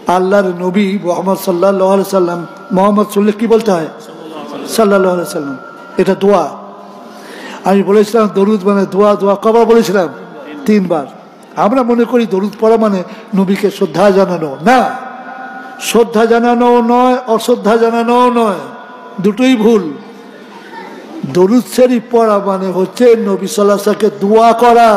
আল্লাহর নবী মুহাম্মদ সাল্লাল্লাহু আলাইহি সাল্লাম, মোহাম্মদ শুনলে কি বলতে হয়? সাল্লাল্লাহু আলাইহি সাল্লাম। এটা দোয়া। আমি বলেছিলাম দরুদ মানে দোয়া। দোয়া কবার বলেছিলাম? 3 বার। আমরা মনে করি দরুদ পড়া মানে নবীকে শ্রদ্ধা জানানো। না, শ্রদ্ধা জানানো নয়, অশ্রদ্ধা জানানো নয়, দুটোই ভুল। দরুদ শরীফ পড়া মানে হচ্ছে নবী সাল্লাল্লাহু আলাইহি ওয়াসাল্লামকে দোয়া করা।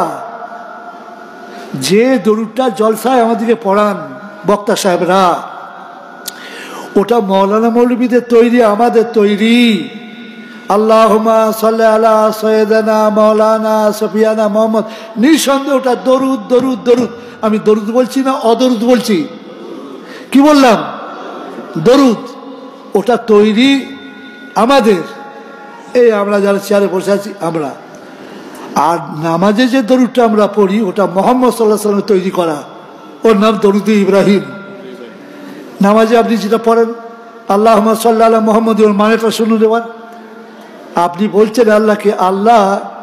যে দরুদটা জলসায় আমাদেরকে পড়ান বক্তা সাহেবরা, ওটা মৌলানা মৌলবীদের তৈরি, আমাদের তৈরি। আল্লাহুম্মা সাল্লি আলা সাইয়্যিদানা মাওলানা সফিয়ানা মুহাম্মদ, নিঃসন্দেহে ওটা দরুদ দরুদ দরুদ। আমি দরুদ বলছি না অদরুদ বলছি? কি বললাম? দরুদ। ওটা তৈরি আমাদের, এই আমরা যারা চেয়ারে বসে আছি আমরা। আর নামাজে যে দরুদটা আমরা পড়ি ওটা মুহাম্মদ সাল্লাল্লাহু আলাইহি ওয়াসাল্লাম তৈরি করা, ওর নাম দরুদ ইব্রাহিম। নামাজে আপনি যেটা পড়েন আল্লাহুম্মা সাল্লি আলা মুহাম্মদ, ওর মানেটা শুনুন। এবার আপনি বলছেন আল্লাহকে, আল্লাহ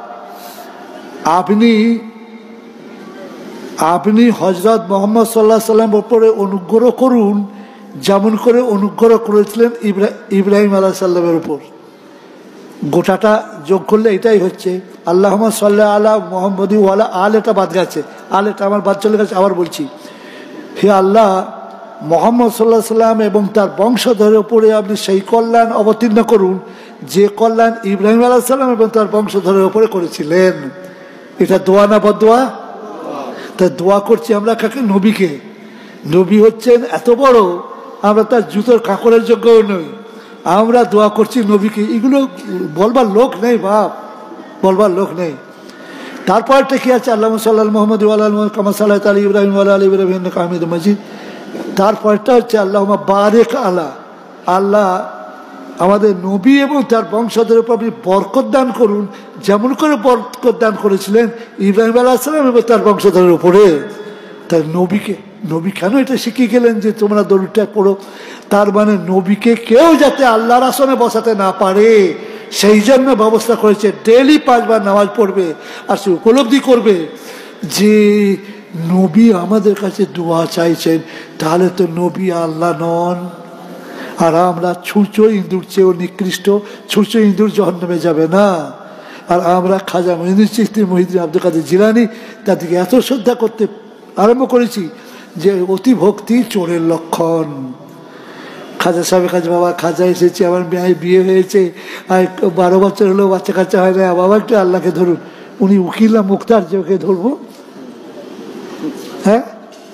আপনি হযরত মুহাম্মদ সাল্লাল্লাহু আলাইহি ওয়াসাল্লামের উপরে অনুগ্রহ করুন যেমন করে অনুগ্রহ করেছিলেন ইব্রাহিম আলাইহিস সালামের উপর। গোটাটা যোগ করলে এটাই হচ্ছে আল্লাহুম্মা সাল্লি আলা মুহাম্মাদি ওয়া আলা আল। এটা বাদ গেছে, আল এটা আমার বাদ চলে গেছে। আবার বলছি, হে আল্লাহ, মুহাম্মদ সাল্লাল্লাহু আলাইহি ওয়াসাল্লাম এবং তার বংশধরের উপরে আপনি সেই কল্যাণ অবতীর্ণ করুন যে কল্যাণ ইব্রাহিম আলাইহিস সালাম এবং তার বংশধরের উপরে করেছিলেন। এটা দোয়া না বদদোয়া? তা দোয়া করছি আমরা কাকে? নবীকে। নবী হচ্ছেন এত বড়, আমরা তার জুতোর কাঁকড়ের যোগ্যও নই, আমরা দোয়া করছি নবীকে। এগুলো বলবার লোক নেই বাপ, বলবার লোক নেই। তারপরটা কি আছে? আল্লাহুম্মা সাল্লি আলা মুহাম্মাদ ওয়া আলা আলি মুহাম্মাদ কামা সাল্লাইতা আলা ইব্রাহিম ওয়া আলা আলি ইব্রাহিম ইন্নাকা হামিদুম মাজিদ। তারপরটা হচ্ছে আল্লাহুম্মা বারিক আলা, আল্লাহ আমাদের নবী এবং তার বংশধরের উপর আপনি বরকত দান করুন যেমন করে বরকত দান করেছিলেন ইব্রাহিম আলাইহিস সালাম এবং তার বংশধরের উপরে। তাই নবী কেন এটা শিখিয়ে গেলেন যে তোমরা দরুদটা পড়ো? তার মানে নবীকে কেউ যাতে আল্লাহর আসনে বসাতে না পারে সেই জন্য ব্যবস্থা করেছে। ডেইলি 5 বার নামাজ পড়বে আর সে উপলব্ধি করবে যে নবী আমাদের কাছে দোয়া চাইছেন, তাহলে তো নবী আল্লাহ নন। আর আমরা ছুঁচো ইঁদুর চেয়েও নিকৃষ্ট, ছুঁচো ইঁদুর জাহান্নামে যাবে না। আর আমরা খাজা মঈনুদ্দিন চিশতি, মহিউদ্দিন আব্দুল কাদের জিলানী তাদেরকে এত শ্রদ্ধা করতে আরম্ভ করেছি যে অতি ভক্তি চোরের লক্ষণ। খাজা সাহেবের কাছে, বাবা খাজা এসেছে, আমার মেয়ে বিয়ে হয়েছে, আর 12 বছর হলেও বাচ্চা কাচ্চা হয় না, বাবা একটু আল্লাহকে ধরুন। উনি উকিল না মুক্তার যে ওকে ধরবো? হ্যাঁ,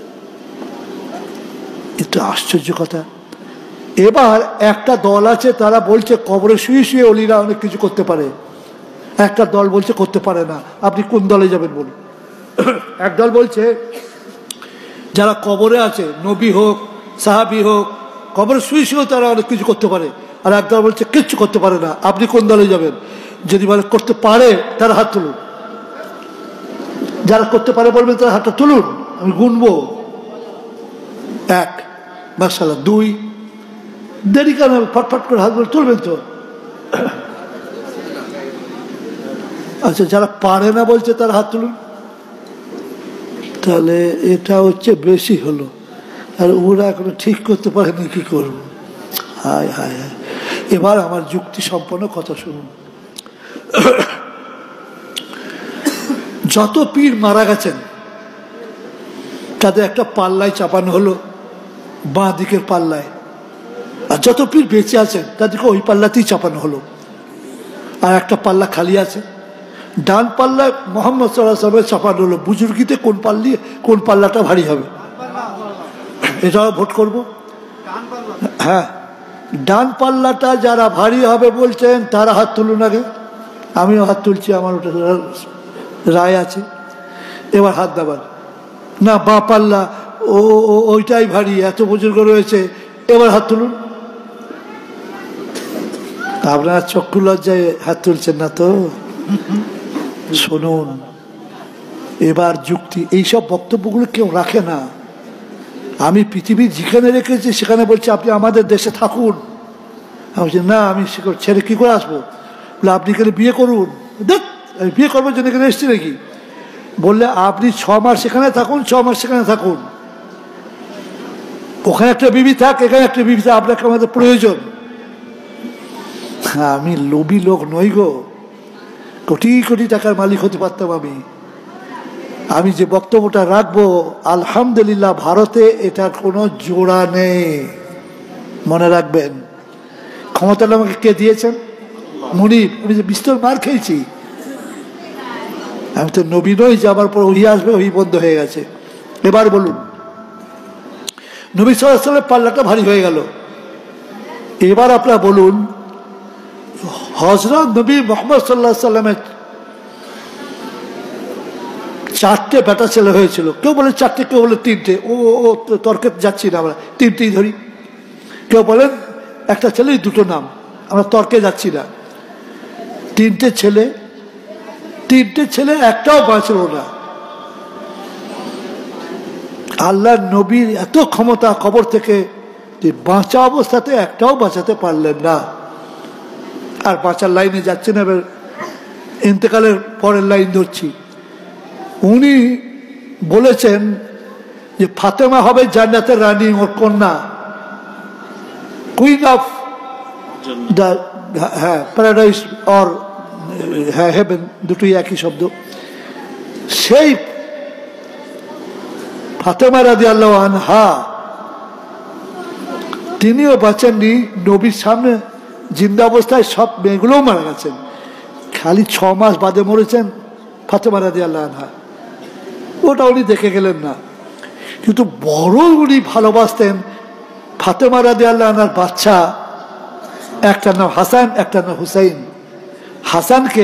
একটু আশ্চর্য কথা। এবার একটা দল আছে তারা বলছে কবরে শুয়ে শুয়ে অলিরা অনেক কিছু করতে পারে, একটা দল বলছে করতে পারে না। আপনি কোন দলে যাবেন বলুন? এক দল বলছে যারা কবরে আছে, নবী হোক সাহাবী হোক, কবরে শুয়ে শুয়েও তারা অনেক কিছু করতে পারে। আর এক দল বলছে কিচ্ছু করতে পারে না। আপনি কোন দলে যাবেন? যদি বলে করতে পারে তারা হাত তুলুন। যারা করতে পারে বলবেন তারা হাতটা তুলুন, আমি গুনবো। 1, মাশাআল্লাহ। 2, দেরি কেন? ফটফট করে হাত তুলবেন তো। আচ্ছা, যারা পারে না বলছে তারা হাত তুলুন। তাহলে এটা হচ্ছে বেশি হলো। আর ওরা এখনো ঠিক করতে পারেনি, কি করব? হায় হায় হায়। এবার আমার যুক্তি সম্পন্ন কথা শুনুন। যত পীর মারা গেছেন তাদের একটা পাল্লায় চাপানো হলো, বাঁ দিকের পাল্লায়। আর যত পীর বেঁচে আছেন তাদেরকে ওই পাল্লাতেই চাপানো হলো। আর একটা পাল্লা খালি আছে, ডান পাল্লায় মুহাম্মদ সাল্লাল্লাহু আলাইহি ওয়াসাল্লাম চাপানো হলো। বুজুর্গিতে কোন পাল্লাটা ভারী হবে? এটাও ভোট করব। হ্যাঁ, ডান পাল্লাটা যারা ভারী হবে বলছেন তারা হাত তুলুন আগে। আমিও হাত তুলছি, আমার ওটা রায় আছে। এবার হাত দেবার না, বাঁ পাল্লা ওইটাই ভারী, এত বুজুর্গ রয়েছে। এবার হাত তুলুন। আপনারা চক্ষু লজ্জায় হাত তুলছেন না তো? শুনুন, এবার যুক্তি। এইসব বক্তব্যগুলো কেউ রাখে না। আমি পৃথিবী যেখানে রেখেছি সেখানে বলছি আপনি আমাদের দেশে থাকুন। আমি বলছি না, আমি ছেড়ে কি করে আসবো? বলে আপনি এখানে বিয়ে করুন। দেখ, আমি বিয়ে করবার জন্য এখানে এসছি নাকি? বললে আপনি 6 মাস সেখানে থাকুন, 6 মাস সেখানে থাকুন। ওখানে একটা বিবি থাক, এখানে একটা বিবি থাক, আপনাকে আমাদের প্রয়োজন। আমি লোভী লোক নই গো, কোটি কোটি টাকার মালিক হতে পারতাম আমি যে বক্তব্যটা রাখবো, আলহামদুলিল্লাহ ভারতে এটার কোনো জোড়া নেই। মনে রাখবেন, ক্ষমতাটা আমাকে কে দিয়েছেন? মুনিব। আমি যে বিস্তর মার খেয়েছি, আমি তো নবী নই যাবার পর ওহি আসবে, ওহি বন্ধ হয়ে গেছে। এবার বলুন, নবী সাল্লাল্লাহু আলাইহি ওয়াসাল্লামের পাল্লাটা ভারী হয়ে গেল। এবার আপনারা বলুন, হযরত নবী মুহাম্মদ সাল্লাল্লাহু আলাইহি ওয়াসাল্লামের 4টে বেটা ছেলে হয়েছিল। কেউ বলে 4টে, কেউ বলে 3টে। ও তর্কে যাচ্ছি না, আমরা 3টেই ধরি। কেউ বলেন একটা ছেলেই 2টো নাম, আমরা তর্কে যাচ্ছি না। 3টে ছেলে, একটাও বাঁচল না। আল্লাহর নবীর এত ক্ষমতা কবর থেকে, যে বাঁচা অবস্থাতে একটাও বাঁচাতে পারলেন না। আর বাঁচার লাইনে যাচ্ছে না, এবার ইন্তেকালের পরের লাইন ধরছি। উনি বলেছেন যে ফাতেমা হবে জান্নাতের রানী, ওর কন্যা, queen of the paradise or heaven, দুটোই একই শব্দ। সেই ফাতেমা রাদিয়াল্লাহু আনহা তিনিও বাঁচেননি। নবীর সামনে জিন্দা অবস্থায় সব মেয়েগুলোও মারা গেছেন, খালি 6 মাস বাদে মরেছেন ফাতেমা রাদিয়াল্লাহু আনহা। ওটা উনি দেখে গেলেন না, কিন্তু বড় উনি ভালোবাসতেন ফাতেমা রাদিয়াল্লাহু আনহার বাচ্চা, একটার নাম হাসান, একটার নাম হুসাইন। হাসানকে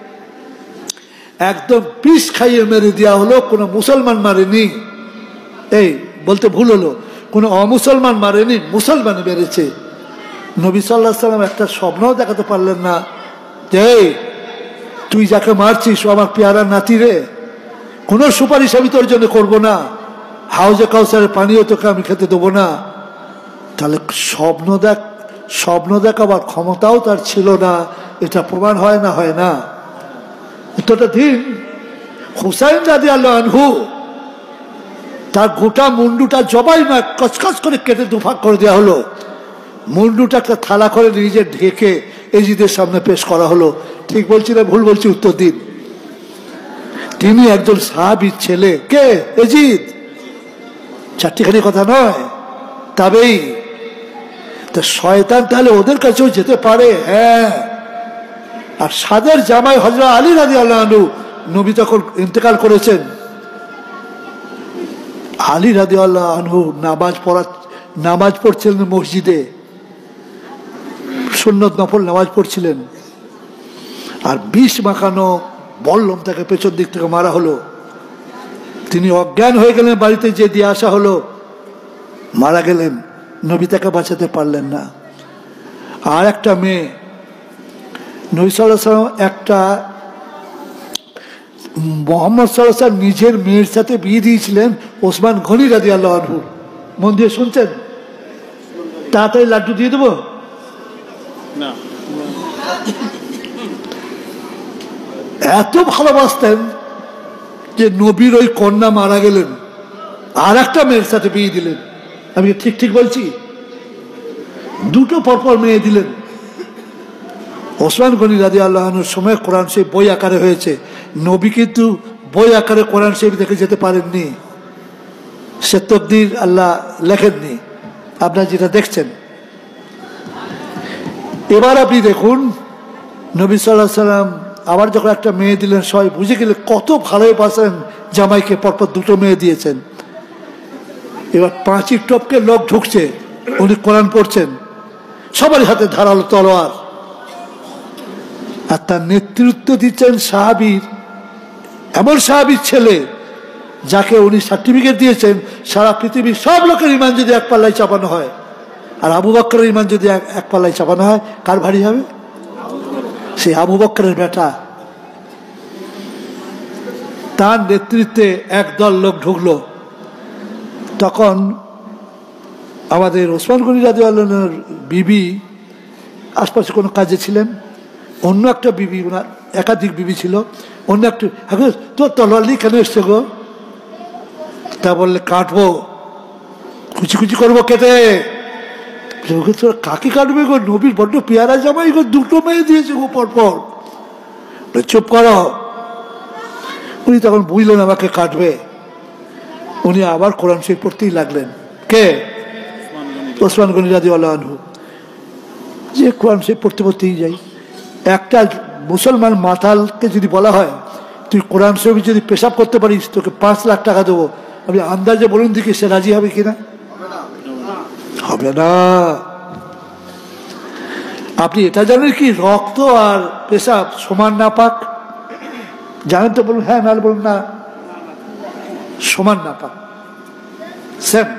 একদম বিষ খাইয়ে মেরে দেওয়া হলো, কোনো মুসলমান মারেনি। এই বলতে ভুল হলো, কোনো অমুসলমান মারেনি, মুসলমান মেরেছে। নবী সাল্লাল্লাহু আলাইহি ওয়াসাল্লাম একটা স্বপ্নও দেখাতে পারলেন না যে তুই যাকে মারছিস ও আমার পেয়ারা নাতি রে, কোনো সুপারিশ আমি তোর জন্য করবো না, হাউজে কাউসারের পানিও তোকে আমি খেতে দেবো না। তাহলে স্বপ্ন দেখাবার ক্ষমতাও তার ছিল না। এটা প্রমাণ হয় না? হয় না? এতটা দিন হুসাইন রাদিয়াল্লাহু আনহু তার গোটা মুন্ডুটা জবাই না, কচকচ করে কেটে দুভাগ করে দেওয়া হলো। মুন্ডুটা একটা থালা করে নিজে ঢেকে এজিদের সামনে পেশ করা হলো। ঠিক বলছি না ভুল বলছি? উত্তর দিন। তিনি একজন সাহাবীর ছেলে। কে? এজিদ। চারটিখানি কথা নয়, তবেই তা শয়তান তাহলে ওদের কাছেও যেতে পারে। হ্যাঁ, আর সাদের জামাই হযরত আলী রাদিয়াল্লাহু আনহু, নবী তখন ইন্তেকাল করেছেন। আলী রাদিয়াল্লাহু আনহু নামাজ পড়ছিলেন মসজিদে, সুন্নত নফল নামাজ পড়ছিলেন, আর বিষ মাখানো বল্লম তাকে পেছন দিক থেকে মারা হলো। তিনি অজ্ঞান হয়ে গেলেন, বাড়িতে যে দিয়ে আসা হলো, মারা গেলেন। নবী তাকে বাঁচাতে পারলেন না। আর একটা মেয়ে, নবী সাল্লাল্লাহু আলাইহি ওয়াসাল্লাম একটা মুহাম্মদ সাল্লাল্লাহু আলাইহি ওয়াসাল্লাম নিজের মেয়ের সাথে বিয়ে দিয়েছিলেন ওসমান গনি রাদিয়াল্লাহু আনহু। মন দিয়ে শুনছেন? তাড়াতাড়ি লাড্ডু দিয়ে দেবো না। এত ভালোবাসতেন যে নবীর ওই কন্যা মারা গেলেন, আর একটা মেয়ের সাথে বিয়ে দিলেন। আমি ঠিক বলছি? 2টো পরপর মেয়ে দিলেন। ওসমান গনি রাদিয়াল্লাহু আনহুর সময় কোরআন শরীফ বই আকারে হয়েছে। নবী কিন্তু বই আকারে কোরআন শরীফ দেখে যেতে পারেননি, সে তকদির আল্লাহ লেখেননি, আপনারা যেটা দেখছেন। এবার আপনি দেখুন, নবী সাল্লাল্লাহু আলাইহি ওয়াসাল্লাম আবার যখন একটা মেয়ে দিলেন, সবাই বুঝে গেলে কত ভালোবাসেন জামাইকে, পরপর 2টো মেয়ে দিয়েছেন। এবার 5 টপকে লোক ঢুকছে, উনি কোরআন পড়ছেন, সবারই হাতে ধারালো তলোয়ার, আর তার নেতৃত্ব দিচ্ছেন সাহাবীর, এমন সাহাবীর ছেলে যাকে উনি সার্টিফিকেট দিয়েছেন সারা পৃথিবীর সব লোকের ইমান যদি এক পাল্লায় চাপানো হয়, আর আবু বকরের ইমান যদি এক পাল্লায় চাপানো হয়, কার ভারী হবে? সেই আবু বকরের বেটা। তার নেতৃত্বে একদল লোক ঢুকলো। তখন আমাদের ওসমান গনি রাদিয়াল্লাহু আনহুর বিবি আশপাশে কোনো কাজে ছিলেন, অন্য একটা বিবি, ওনার একাধিক বিবি ছিল, অন্য একটা, তোর তলোয়ার নিয়ে কেন এসছে গো? তা বললে কাটবো। কুচি কুচি করবো কেটে। তোরা কাকে কাটবে গো? নবীর বড্ড পেয়ারা জামাই গো, দুটো মেয়ে দিয়েছে গো পরপর। চুপ করো। উনি তখন বুঝলেন আমাকে কাটবে, উনি আবার কোরআন শরীফ পড়তেই লাগলেন। কে? ওসমান গনি রাদিয়াল্লাহু আনহু। যে কোরআন শরীফ পড়তে পড়তেই যাই। একটা মুসলমান মাতালকে যদি বলা হয় তুই কোরআন শরীফ যদি পেশাব করতে পারিস তোকে 5 লাখ টাকা দেবো, আপনি আন্দাজে বলুন দেখি সে রাজি হবে কিনা? হবে না। আপনি এটা জানেন কি রক্ত আর পেশাব সমান না পাক? জানেন তো? বলুন হ্যাঁ, নাহলে বলুন না। সমান না পাক, সেম।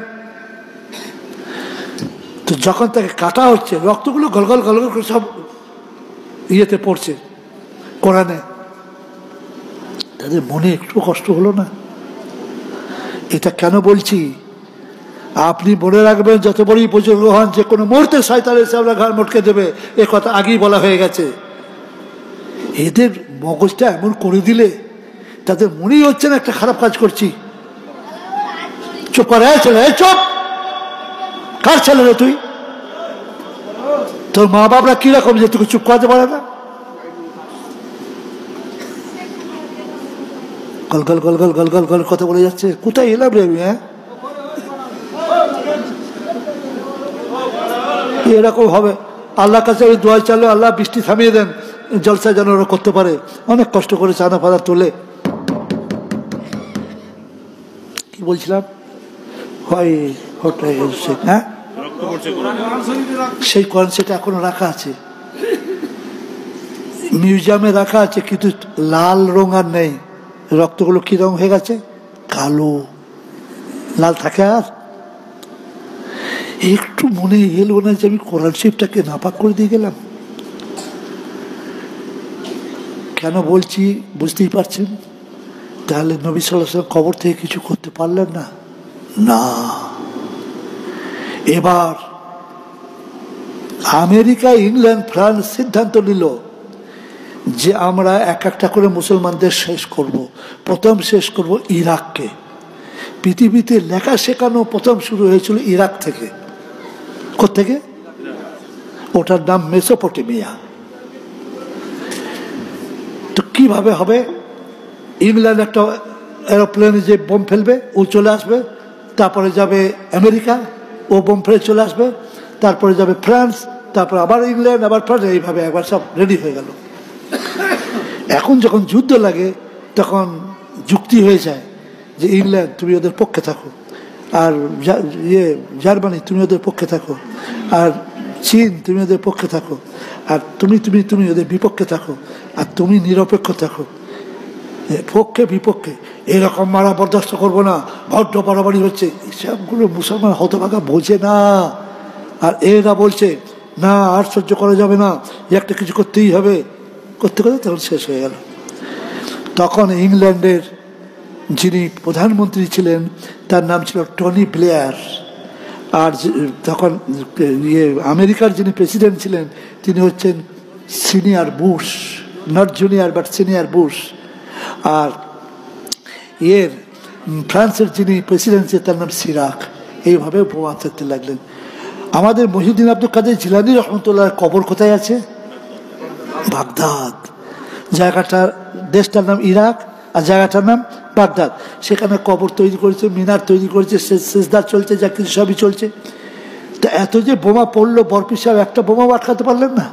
তো যখন তাকে কাটা হচ্ছে রক্তগুলো গলগল গলগল করে সব ইয়েতে পড়ছে কোরআনে, তাদের মনে একটু কষ্ট হলো না? এটা কেন বলছি আপনি মনে রাখবেন, যত বড়ই বুজুর্গ হন যে কোনো মুহূর্তে শয়তান এসে আমরা ঘাড় মটকে দেবে, এ কথা আগেই বলা হয়ে গেছে। এদের মগজটা এমন করে দিলে তাদের মনেই হচ্ছে না একটা খারাপ কাজ করছি। চুপ করে ছেলে, চুপ। কার ছেলে রে তুই? তোর মা বাপরা কিরকম যে তোকে চুপ করাতে পারে না? গলগল গলগল গলগল গল কথা বলে যাচ্ছে। কোথায় এলাম রে আমি? হ্যাঁ, এরকম হবে। আল্লাহর কাছে ওই দোয়া চাইলে আল্লাহ বৃষ্টি থামিয়ে দেন, জলসা যেন ওরা করতে পারে। অনেক কষ্ট করে চাঁদা ফাদা তোলে। কি বলছিলাম? হয় হ্যাঁ, সেই কোরআন সেটা এখনো রাখা আছে, মিউজিয়ামে রাখা আছে, কিন্তু লাল রং আর নেই। রক্তগুলো কি রং হয়ে গেছে? কালো। লাল থাকে আর? একটু মনে এলো না যে আমি কোরআন শরীফটাকে নাপাক করে দিয়ে গেলাম? কেন বলছি বুঝতেই পারছেন? তাহলে নবী সাল্লাল্লাহু আলাইহি ওয়াসাল্লাম কবর থেকে কিছু করতে পারলেন না? না। এবার আমেরিকা, ইংল্যান্ড, ফ্রান্স সিদ্ধান্ত নিল যে আমরা এক একটা করে মুসলমানদের শেষ করব। প্রথম শেষ করব ইরাককে। পৃথিবীতে লেখা শেখানো প্রথম শুরু হয়েছিল ইরাক থেকে। কোত্থেকে? ওটার নাম মেসোপটেমিয়া। তো কিভাবে হবে? ইংল্যান্ড একটা এরোপ্লেনে যে বোম ফেলবে ও চলে আসবে, তারপরে যাবে আমেরিকা, ও বোম ফেলে চলে আসবে, তারপরে যাবে ফ্রান্স, তারপর আবার ইংল্যান্ড, আবার ফ্রান্স, এইভাবে একবার সব রেডি হয়ে গেল। এখন যখন যুদ্ধ লাগে তখন যুক্তি হয়ে যায় যে ইংল্যান্ড তুমি ওদের পক্ষে থাকো, আর জার্মানি তুমি ওদের পক্ষে থাকো, আর চীন তুমি ওদের পক্ষে থাকো, আর তুমি ওদের বিপক্ষে থাকো, আর তুমি নিরপেক্ষ থাকো। পক্ষে বিপক্ষে এরকম মারা বরদাস্ত করবো না, বড্ড বাড়াবাড়ি হচ্ছে। সবগুলো মুসলমান হতভাগা বোঝে না। আর এরা বলছে না, আর সহ্য করা যাবে না, একটা কিছু করতেই হবে। করতে করতে তখন শেষ হয়ে গেল। তখন ইংল্যান্ডের যিনি প্রধানমন্ত্রী ছিলেন তার নাম ছিল টনি ব্লেয়ার, আর তখন আমেরিকার যিনি প্রেসিডেন্ট ছিলেন তিনি হচ্ছেন senior Bush, not junior but senior Bush. আর ফ্রান্সের যিনি প্রেসিডেন্ট ছিলেন তার নাম সিরাক। এইভাবে বোমা থাকতে লাগলেন। আমাদের মহিউদ্দিন আব্দুল কাদের জিলানী রহমতুল্লাহর কবর কোথায় আছে? বাগদাদ। জায়গাটার, দেশটার নাম ইরাক আর জায়গাটার নাম বাগদাদ। সেখানে কবর তৈরি করেছে, মিনার তৈরি করেছে, সেজদা চলছে, যা কিছু সবই চলছে। তা এত যে বোমা পড়লো, বরপি সাহেব একটা বোমাও আটকাতে পারলেন না।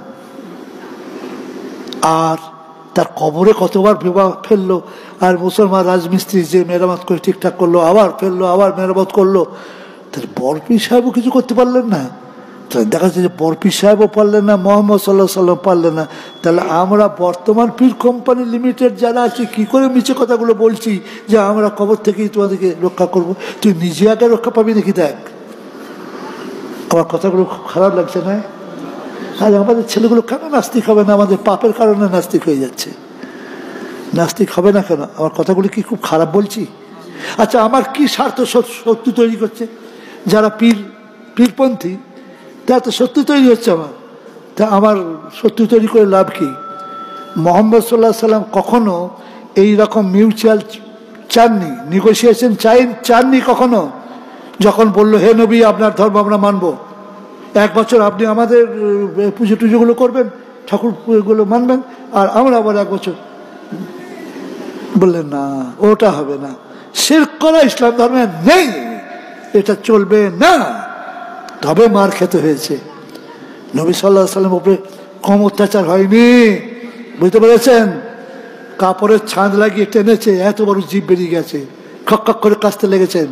আর তার কবরে কতবার বোমা ফেললো, আর মুসলমান রাজমিস্ত্রি যে মেরামত করে ঠিকঠাক করলো, আবার ফেললো, আবার মেরামত করলো। তাহলে বরপি সাহেবও কিছু করতে পারলেন না। তাহলে দেখা যাচ্ছে যে বরপি সাহেবও পারলেন না, মোহাম্মদ সাল্লাহ সাল্লাম পারলেন না। তাহলে আমরা বর্তমান পীর কোম্পানি লিমিটেড যারা আছি কি করে মিছে কথাগুলো বলছি যে আমরা কবর থেকেই তোমাদেরকে রক্ষা করব? তুই নিজে আগে রক্ষা পাবি নাকি? দেখ, আমার কথাগুলো খুব খারাপ লাগছে না? আজ আমাদের ছেলেগুলো কেন নাস্তিক হবে না? আমাদের পাপের কারণে নাস্তিক হয়ে যাচ্ছে। নাস্তিক হবে না কেন? আমার কথাগুলো কি খুব খারাপ বলছি? আচ্ছা, আমার কি স্বার্থ শত্রু তৈরি করছে? যারা পীরপন্থী তারা তো শত্রু তৈরি হচ্ছে আমার। তা আমার শত্রু তৈরি করে লাভ কি? মোহাম্মদ সাল্লাহ সাল্লাম কখনো এই রকম মিউচুয়াল চাননি, নেগোসিয়েশন চাননি কখনো। যখন বললো হে নবী আপনার ধর্ম আমরা মানব, 1 বছর আপনি আমাদের পুজো টুজোগুলো করবেন, ঠাকুর গুলো মানবেন, আর আমরা আবার 1 বছর। বললেন না, ওটা হবে না, শিরক করা ইসলাম ধর্মে নেই, এটা চলবে না। তবে মার খেতে হয়েছে। নবী সাল্লাল্লাহু আলাইহি ওয়াসাল্লামের উপরে কম অত্যাচার হয়নি, বুঝতে পেরেছেন? কাপড়ের ছাঁদ লাগিয়ে টেনেছে, এত বড় জিভ বেরিয়ে গেছে, খক খক করে কাশতে লেগেছেন।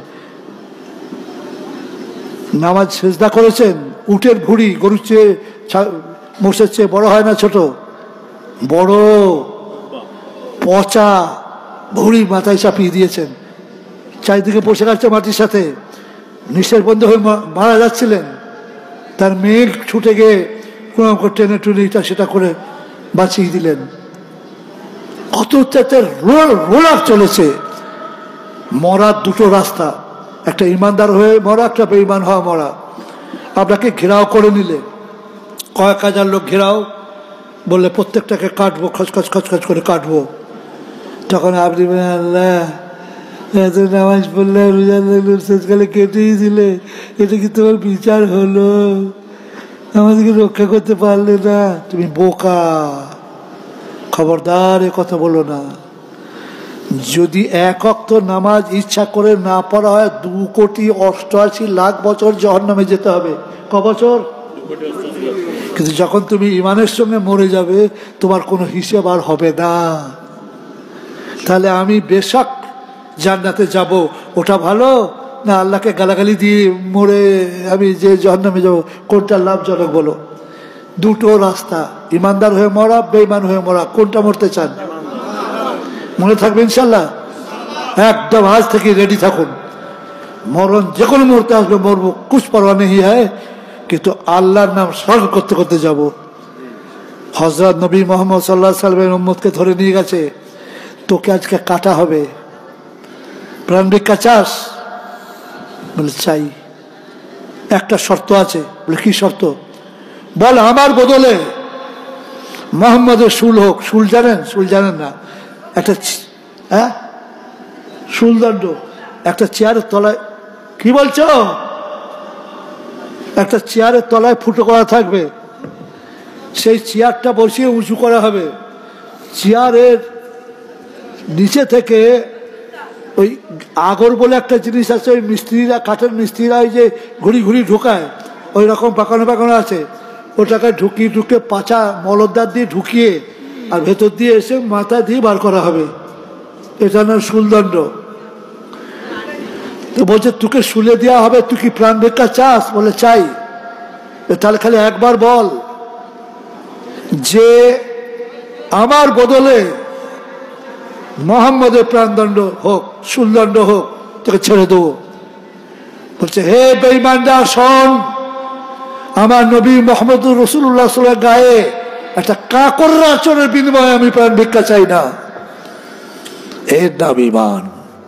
নামাজ সেজদা করেছেন, উটের ভুঁড়ি গরুর চেয়ে মোষের চেয়ে বড় হয় না, ছোট বড় পচা ভুঁড়ি মাথায় চাপিয়ে দিয়েছেন, চারিদিকে বসে গেছে মাটির সাথে, নিঃশ্বাস বন্ধ হয়ে মারা যাচ্ছিলেন। তার মেঘ ছুটে গিয়ে টেনে টুনে এটা সেটা করে বাঁচিয়ে দিলেন। কত অত্যাচার রোলার চলেছে। মরার 2টো রাস্তা, একটা ইমানদার হয়ে মরা, একটা বেঈমান হওয়া মরা। আপনাকে ঘেরাও করে নিলে, কয়েক হাজার লোক ঘেরাও, বললে প্রত্যেকটাকে কাটবো, খচখচ খচখচ করে কাটবো। তখন আপনি বলেন আল্লাহ এত নামাজ পড়লে, রোজা লাগলে, শেষকালে কেটেই দিলে, এটা কি তোমার বিচার হলো? আমাদেরকে রক্ষা করতে পারলে না, তুমি বোকা। খবরদার এ কথা বলো না। যদি 1 ওয়াক্ত নামাজ ইচ্ছা করে না পড়া হয়, 2,88,00,000 বছর জাহান্নামে যেতে হবে। ক বছর? কিন্তু যখন তুমি ইমানের সঙ্গে মরে যাবে, তোমার কোনো হিসেব আর হবে না। তাহলে আমি বেশক জান্নাতে যাব, ওটা ভালো না আল্লাহকে গালাগালি দিয়ে মরে আমি যে জাহান্নামে যাব, কোনটা লাভজনক বলো? 2টো রাস্তা, ইমানদার হয়ে মরা, বেঈমান হয়ে মরা, কোনটা মরতে চান? মনে থাকবে ইনশাল্লাহ। একদম আজ থেকে রেডি থাকুন, মরণ যে কোনো মুহূর্তে আসবে, মরবো, কুছ পরোয়া নেই হয়, কিন্তু আল্লাহর নাম স্মরণ করতে করতে যাব। হযরত নবী মুহাম্মদ সাল্লাল্লাহু আলাইহি ওয়াসাল্লামের উম্মতকে ধরে নিয়ে গেছে, তোকে আজকে কাটা হবে, প্রাণ ভিক্ষা চাস? বলে চাই, একটা শর্ত আছে। বলে কি শর্ত? বল আমার বদলে মোহাম্মদের শুল হোক। শুল জানেন? শুল জানেন না? একটা শুলদণ্ড, একটা চেয়ারের তলায়, কি বলছো? একটা চেয়ারের তলায় ফুটো করা থাকবে, সেই চেয়ারটা বসিয়ে উঁচু করা হবে। চেয়ারের নিচে থেকে ওই আগর বলে একটা জিনিস আছে, ওই মিস্ত্রিরা, কাঠের মিস্ত্রিরা ওই যে ঘুরি ঘুরি ঢুকায়, ওই রকম পাকানো পাকানো আছে, ওটাকে ঢুকে পাচা মলদ্দার দিয়ে ঢুকিয়ে আর ভেতর দিয়ে এসে মাথা দিয়ে বার করা হবে। এটা না শুলদণ্ড। তো বলছে তোকে শুলে দেওয়া হবে, তুই কি প্রাণ ভিক্ষা চাস? বলে চাই। তাহলে খালি একবার বল যে আমার বদলে মোহাম্মদের প্রাণদণ্ড হোক, শুলদণ্ড হোক, তোকে ছেড়ে দেবো। বলছে হে বেঈমানরা শোন, আমার নবী মুহাম্মদুর রাসূলুল্লাহ সাল্লাল্লাহু আলাইহি ওয়াসাল্লাম গায়ে একটা কাকড়ের আঁচড়ের বিনিময়ে আমি প্রাণ ভিক্ষা চাই না। এর নাম ঈমান।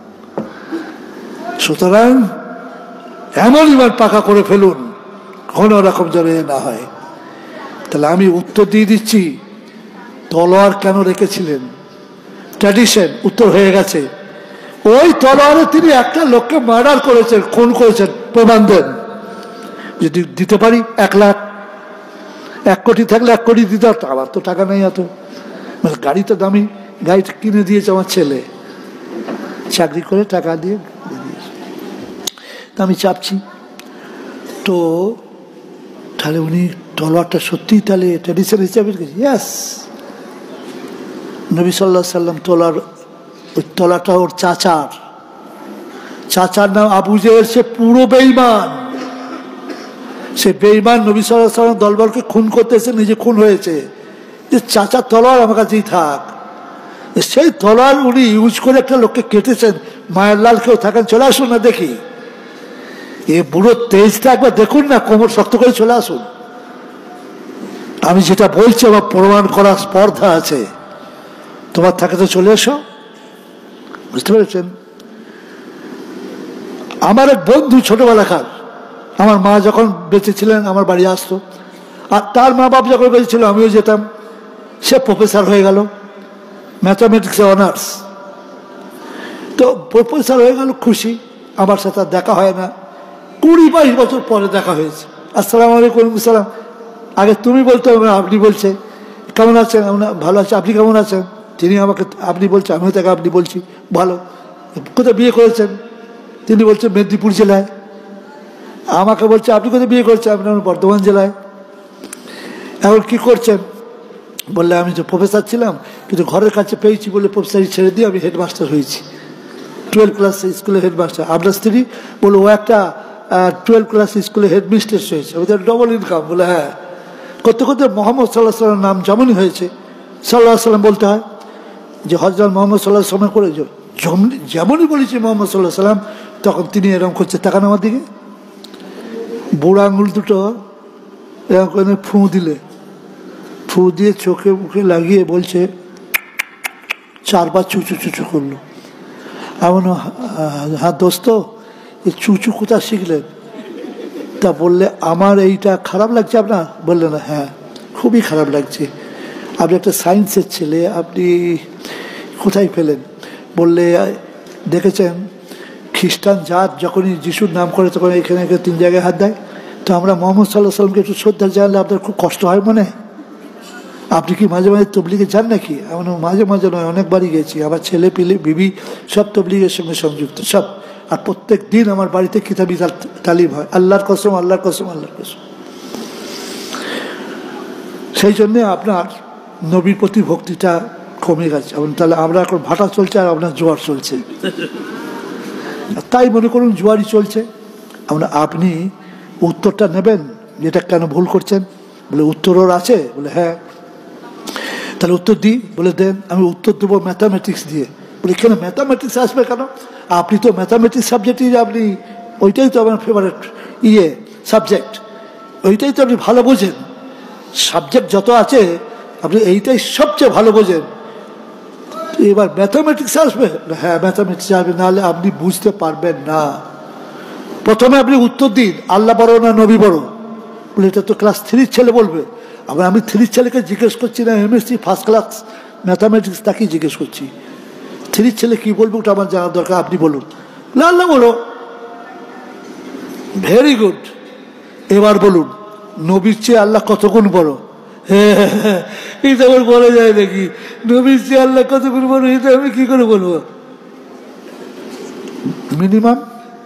সুতরাং এমন ঈমান পাকা করে ফেলুন, কোন রকম যেন না হয়। তাহলে আমি উত্তর দিয়ে দিচ্ছি, তলোয়ার কেন রেখেছিলেন? ট্র্যাডিশন উত্তর হয়ে গেছে। ওই তলোয়ারে তিনি একটা লোককে মার্ডার করেছেন, খুন করেছেন, প্রমাণ দেন। যদি দিতে পারি 1 লাখ, 1 কোটি থাকলে 1 কোটি দিতে পারতো। আমার তো টাকা নেই এত, গাড়ি তো দামি, গাড়ি কিনে দিয়েছে আমার ছেলে, চাকরি করে টাকা দিয়ে দিয়েছে। তা আমি চাপছি তো, তাহলে উনি তলোয়ারটা সত্যিই তাহলে ট্র্যাডিশন হিসাবে রেখেছি। ইয়াস, নবী সাল্লাল্লাহু আলাইহি ওয়াসাল্লাম ওই তলাটা ওর চাচার নাম আবু জেহেল। সে পুরো বেঈমান, সে বেঈমান নবী সাল্লাল্লাহু আলাইহি ওয়াসাল্লাম দলবলকে খুন করতেছে, নিজে খুন হয়েছে। যে চাচার তলোয়ার আমার কাছেই থাক। সেই তলোয়ার উনি ইউজ করে একটা লোককে কেটেছেন। মায়ের লাল কেউ থাকেন, চলে আসুন না দেখি। এ বুড়ো তেজটা একবার দেখুন না, কোমর শক্ত করে চলে আসুন। আমি যেটা বলছি আমার প্রমাণ করার স্পর্ধা আছে, তোমার থাকে তো চলে এসো। বুঝতে পেরেছেন? আমার এক বন্ধু ছোটবেলাকার, আমার মা যখন বেঁচে ছিলেন আমার বাড়ি আসতো, আর তার মা বাপ যখন বেঁচে ছিল আমিও যেতাম। সে প্রফেসর হয়ে গেল, ম্যাথামেটিক্সে অনার্স। তো প্রফেসর হয়ে গেল, খুশি। আমার সাথে দেখা হয় না, 20-22 বছর পরে দেখা হয়েছে। আসসালামু আলাইকুম। সালাম। আগে তুমি বলতে হবে, আপনি বলছে কেমন আছেন, ভালো আছে, আপনি কেমন আছেন। তিনি আমাকে আপনি বলছে, আমিও তাকে আপনি বলছি ভালো। কোথায় বিয়ে করেছেন, তিনি বলছেন মেদিনীপুর জেলায়। আমাকে বলছে আপনি কোথায় বিয়ে করেছেন, আপনি বর্ধমান জেলায়। এখন কি করছেন, বললে আমি তো প্রফেসর ছিলাম, কিন্তু ঘরের কাছে পেয়েছি বলে প্রফেসরই ছেড়ে দিয়ে আমি হেডমাস্টার হয়েছি, 12 ক্লাস স্কুলের হেডমাস্টার। আপনার স্ত্রী বলে ও একটা 12 ক্লাস স্কুলে হেডমিস্ট্রেস হয়েছে, ওদের ডবল ইনকাম। বলে হ্যাঁ। করতে করতে মোহাম্মদ সাল্লাহ সাল্লাম নাম যেমনই হয়েছে সাল্লাহ সাল্লাম বলতে হয় যে হযরত মোহাম্মদ সাল্লাহ সাল্লাম করে যেমনই বলেছি মোহাম্মদ সাল্লাহ সাল্লাম, তখন তিনি এরকম করছে, তাকান আমার দিকে, বুড়ো আঙুল দুটো এরকম করে ফু দিলে, ফু দিয়ে চোখে মুখে লাগিয়ে বলছে, 4 বার চুচু চুচু করলো। এমন হ্যাঁ দোস্ত, এই চুচু কোথা শিখলেন? তা বললে আমার এইটা খারাপ লাগছে আপনার? বললেন হ্যাঁ খুবই খারাপ লাগছে। আপনি একটা সায়েন্সের ছেলে, আপনি কোথায় পেলেন? বললে দেখেছেন খ্রিস্টান জাত যখনই যিশুর নাম করে তখন এখানে 3 জায়গায় হাত দেয়, তো আমরা মোহাম্মদ সাল্লাহ সাল্লামকে একটু শ্রদ্ধা জানলে আপনার খুব কষ্ট হয় মনে। আপনি কি মাঝে মাঝে তবলিগে যান নাকি? এমন মাঝে মাঝে নয়, অনেকবারই গেছি। আমার ছেলে পিলে বিবি সব তবলিগের সঙ্গে সংযুক্ত সব। আর প্রত্যেক দিন আমার বাড়িতে কিতাবি তালিম হয়। আল্লাহর কসম, আল্লাহর কসম, আল্লাহর কসম। সেই জন্যে আপনার নবীর প্রতি ভক্তিটা কমে গেছে। তাহলে আমরা এখন ভাটা চলছে আর আপনার জোয়ার চলছে। তাই মনে করুন জোয়ারই চলছে। আপনি উত্তরটা নেবেন, যেটা কেন ভুল করছেন। বলে উত্তর ওর আছে? বলে হ্যাঁ। তাহলে উত্তর দিই? বলে দেন। আমি উত্তর দেবো ম্যাথামেটিক্স দিয়ে। বলে কেন ম্যাথামেটিক্স আসবে কেন? আপনি তো ম্যাথামেটিক্স সাবজেক্টই, আপনি ওইটাই তো আমার ফেভারিট সাবজেক্ট, ওইটাই তো আপনি ভালো বোঝেন। সাবজেক্ট যত আছে আপনি এইটাই সবচেয়ে ভালো বোঝেন। এবার ম্যাথামেটিক্স আসবে? হ্যাঁ ম্যাথামেটিক্স আসবে, নাহলে আপনি বুঝতে পারবেন না। প্রথমে আপনি উত্তর দিন, আল্লাহ বড় না নবী বড়? বলে এটা তো ক্লাস 3 ছেলে বলবে। আবার আমি 3 ছেলেকে জিজ্ঞেস করছি না, এমএসসি ফার্স্ট ক্লাস ম্যাথামেটিক্স তাকেই জিজ্ঞেস করছি। 3 ছেলে কি বলবে ওটা আমার জানার দরকার, আপনি বলুন। আল্লাহ বলো। Very good. এবার বলুন নবীর চেয়ে আল্লাহ কত গুণ বড়? হ্যাঁ, এটা আবার বলা যায় নাকি? নবীর চেয়ে আল্লাহ কত গুণ বড়, এটা আমি কি করে বলবো? মিনিমাম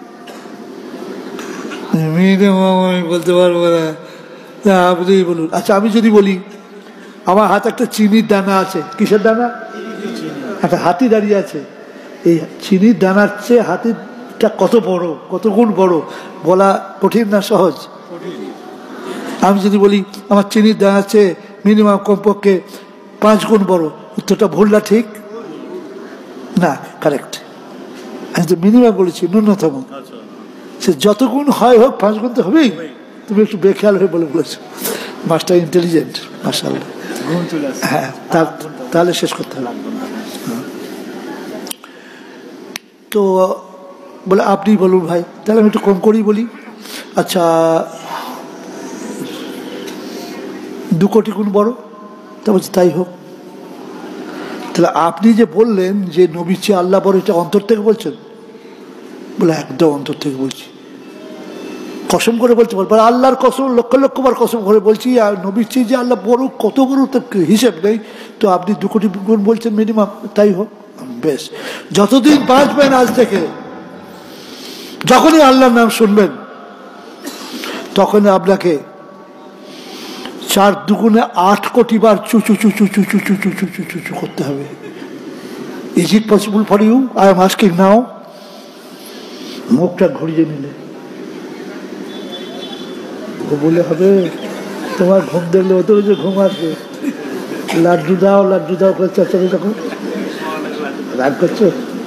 আমি বলতে পারবো না, আপনি বলুন। আচ্ছা আমি যদি বলি আমার হাতে একটা চিনির দানা আছে। কিসের দানা? একটা হাতি দাঁড়িয়ে আছে, এই চিনির দানার চেয়ে হাতিটা কত বড়, কত গুণ বড়, বলা কঠিন না সহজ? আমি যদি বলি আমার চিনির দানার চেয়ে মিনিমাম কমপক্ষে 5 গুণ বড়, উত্তরটা ভুল না ঠিক? না, কারেক্ট। আমি তো মিনিমাম বলেছি, ন্যূনতম। সে যত গুণ হয় হোক 5 গুণ তো হবেই। তুমি একটু বেখেয়াল হয়ে বলেছো। মাস্টার ইন্টেলিজেন্ট, মাশাআল্লাহ। হ্যাঁ, তাহলে শেষ করতে হবে। তো বলে আপনি বলুন ভাই। তাহলে আমি একটু কম করেই বলি। আচ্ছা 2 কোটি গুণ বড়? তা বলছি তাই হোক। তাহলে আপনি যে বললেন যে নবীর চেয়ে আল্লাহ বড়, এটা অন্তর থেকে বলছেন? বলে একদম অন্তর থেকে বলছি, কসম করে বলতে পারবো। আল্লাহর কসম, লক্ষ লক্ষবার কসম করে বলছি। আর নবীর চেয়ে যে আল্লাহ বড়, কত বড় তো হিসেব নেই। তো আপনি 2 কোটি গুণ বলছেন মিনিমাম, তাই হোক। বেশ, যতদিন বাঁচবেন আজ থেকে যখনই আল্লাহর নাম শুনবেন তখনই আপনাকে 4 দুগুণে 8 কোটি বার চুচু চুচু চুচু চুচু চুচু চুচু করতে হবে। Is it possible for you? I am asking now. মুখটা ঘুরিয়ে নিলে বলে হবে তোমার ঘুম দেখলে ওদের যে ঘুম আসবে। লাড্ডু দাও, লাড্ডু দাও করে চাচাবে তখন রাগ করছো।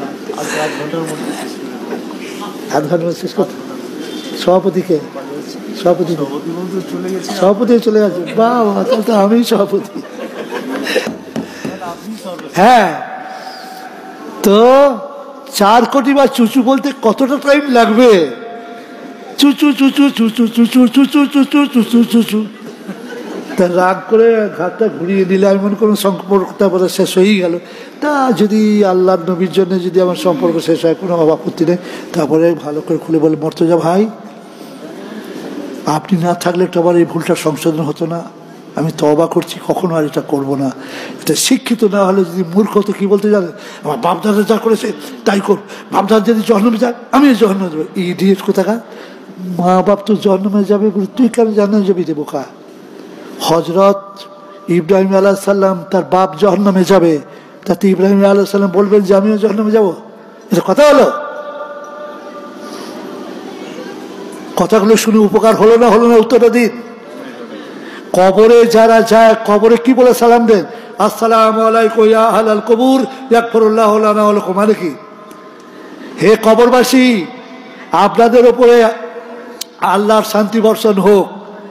1/2 ঘন্টা শেষ করতে। সভাপতিকে সভাপতি চলে গেছে। বাবা, তাহলে তো আমি সভাপতি। হ্যাঁ, তো 4 কোটি বা চুচু বলতে কতটা টাইম লাগবে? চুচু চুচু চুচু চুচু চুচু চুচু চুচু চুচু। তা রাগ করে ঘাটটা ঘুরিয়ে দিলে আমি মনে করুন সম্পর্কটা বোধ শেষ হয়েই গেল। তা যদি আল্লাহর নবীর জন্য যদি আমার সম্পর্ক শেষ হয়, কোনো আপত্তি নেই। তারপরে ভালো করে খুলে বলে, মর্তজা ভাই আপনি না থাকলে তো আবার এই ভুলটা সংশোধন হতো না। আমি তওবা করছি, কখনো আর এটা করবো না। এটা শিক্ষিত না হলে যদি মূর্খ হতো কি বলতে জানে, আমার বাপদাদা যা করেছে তাই কর, বাপদাদা যদি জহন্নামে যাক আমি জহন্নামে যাবো। ইডিয়েট কোথাকার, মা বাপ তো জহন্নামে যাবে, তুই কেন জান্নাতে যাবি রে বোকা? হজরত ইব্রাহিম আলাইহিস সালাম তার বাপ জহন্নামে যাবে, তাতে ইব্রাহিম আলাইহিস সালাম বলবেন যে আমিও জহন্নামে যাবো? এটা কথা হলো? কথাগুলো শুনে উপকার হলো না হলো না? উত্তরটা দিন। কবরে যারা যায়, কবরে কি বলে সালাম দেন? আসসালামু আলাইকুম ইয়া আহলাল কবুর ইয়াগফিরুল্লাহু লানা ওয়া লাকুম। মানে কি? হে কবরবাসী, আপনাদের উপরে আল্লাহর শান্তি বর্ষণ হোক।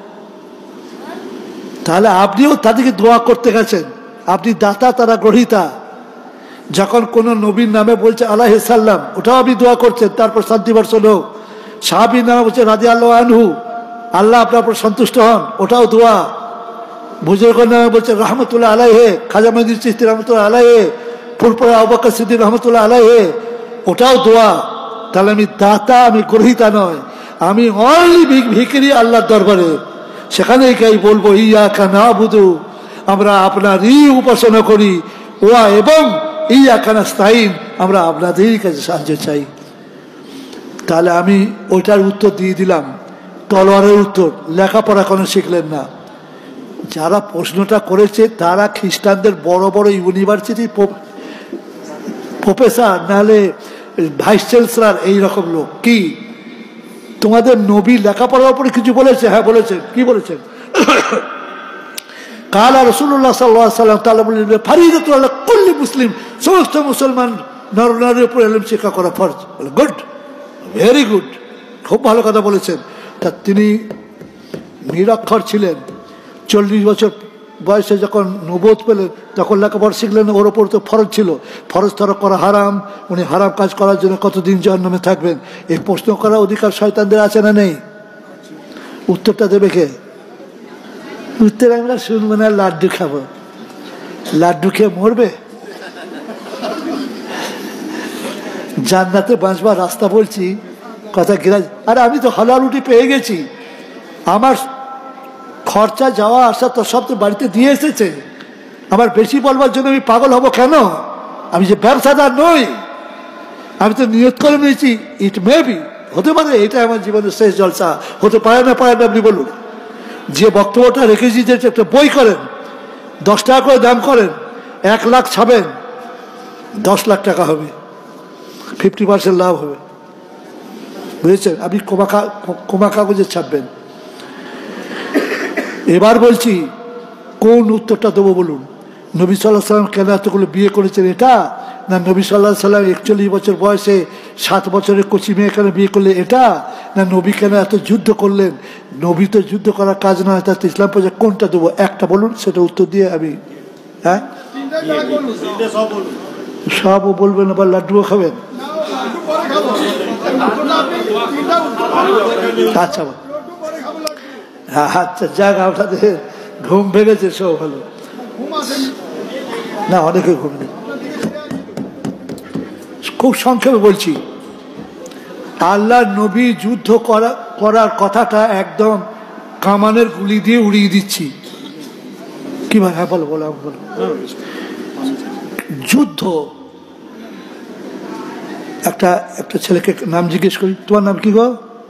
তাহলে আপনিও তাদেরকে দোয়া করতে গেছেন, আপনি দাতা, তারা গ্রহীতা। যখন কোন নবীর নামে বলছে আলাইহিস সালাম, ওটাও আপনি দোয়া করছেন, তারপর শান্তি বর্ষণ হোক। সাহাবীর নামে বলছে রাদিয়াল্লাহু আনহু, আল্লাহ আপনার উপর সন্তুষ্ট হন, ওটাও দোয়া। বুজুর্গের নামে বলছে রহমতুল্লাহ আলাইহে, খাজা মঈনুদ্দিন চিশতি রহমতুল্লাহ আলাইহে, ফুরপুরা আবু বকর সিদ্দিক রহমতুল্লাহ আলাইহে, ওটাও দোয়া। তাহলে আমি দাতা, আমি গ্রহীতা নয়, আমি অনলি ভিখারি আল্লাহর দরবারে। সেখানেই গাই বলবো ইয়াকা নাবুদু, আমরা আপনারই উপাসনা করি, ওয়া এবং ইয়াকা নাস্তাইন, আমরা আপনাদেরই কাছে সাহায্য চাই। তাহলে আমি ওইটার উত্তর দিয়ে দিলাম, তলোয়ারের উত্তর। লেখাপড়া কোনো শিখলেন না। যারা প্রশ্নটা করেছে তারা খ্রিস্টানদের বড় বড় ইউনিভার্সিটির প্রফেসর, নাহলে ভাইস চ্যান্সেলর, এইরকম লোক। কি তোমাদের নবী লেখাপড়ার উপরে কিছু বলেছে? হ্যাঁ বলেছেন। কি বলেছেন? কালা রাসূলুল্লাহ সাল্লাল্লাহু আলাইহি ওয়াসাল্লাম তাআলা বলেন ফরিদাতুন আলা কুল্লি মুসলিম, সমস্ত মুসলমান নর-নারীর উপর ইলম শিক্ষা করা ফরজ। গুড, ভেরি গুড, খুব ভালো কথা বলেছেন। তা তিনি নিরক্ষর ছিলেন, 40 বছর বয়সে যখন নবুয়ত পেলেন তখন লেখাপড়া শিখলেন, ওর ওপর তো ফরজ ছিল। ফরজ তরক করা হারাম, উনি হারাম কাজ করার জন্য কতদিন জাহান্নামে থাকবেন? এই প্রশ্ন করার অধিকার শয়তানদের আছে না নেই? উত্তরটা দেবে কে? উত্তর আমরা শুনবো না, লাড্ডু খাবো। লাড্ডু খেয়ে মরবে? জান্নাতে বাঁচবার রাস্তা বলছি, কথা গিরাজ। আরে আমি তো হালাল রুটি পেয়ে গেছি, আমার খরচা যাওয়া আসা তো সব তো বাড়িতে দিয়ে এসেছে, আমার বেশি বলবার জন্য আমি পাগল হব কেন? আমি যে ব্যবসাদার নই, আমি তো নিয়ত করে নিয়েছি ইট মে বি, হতে পারে এটা আমার জীবনের শেষ জলসা, হতে পারে না পারে না। আপনি বলুন, যে বক্তব্যটা রেখেছি, যে একটা বই করেন, 10 টাকা করে দাম করেন, 1 লাখ ছাবেন, 10 লাখ টাকা হবে, 50% লাভ হবে, বুঝেছেন? আপনি কমা কাগজে ছাপবেন। এবার বলছি কোন উত্তরটা দেবো বলুন? নবী সাল্লাল্লাহু আলাইহি ওয়াসাল্লাম কেন এতগুলো বিয়ে করেছেন এটা? না নবী সাল্লাল্লাহু আলাইহি ওয়াসাল্লাম 41 বছর বয়সে 7 বছরের কচি মেয়ে কেন বিয়ে করলে এটা? না নবী কেন এত যুদ্ধ করলেন? নবী তো যুদ্ধ করার কাজ নয়, তার ইসলাম প্রচার। কোনটা দেবো? একটা বলুন, সেটা উত্তর দিয়ে আমি। হ্যাঁ, সবও বলবেন, আবার লাড্ডুও খাবেন? আচ্ছা আচ্ছা, যাক, আপনাদের ঘুম ভেঙেছে, সব ভালো না, অনেকে ঘুম নেই। খুব সংক্ষেপে বলছি, আল্লাহর নবী যুদ্ধ করার কথাটা একদম কামানের গুলি দিয়ে উড়িয়ে দিচ্ছি। কি ভাই? হ্যাঁ বলো বলো বলো। যুদ্ধ, একটা ছেলেকে নাম জিজ্ঞেস করি, তোমার নাম কি গো?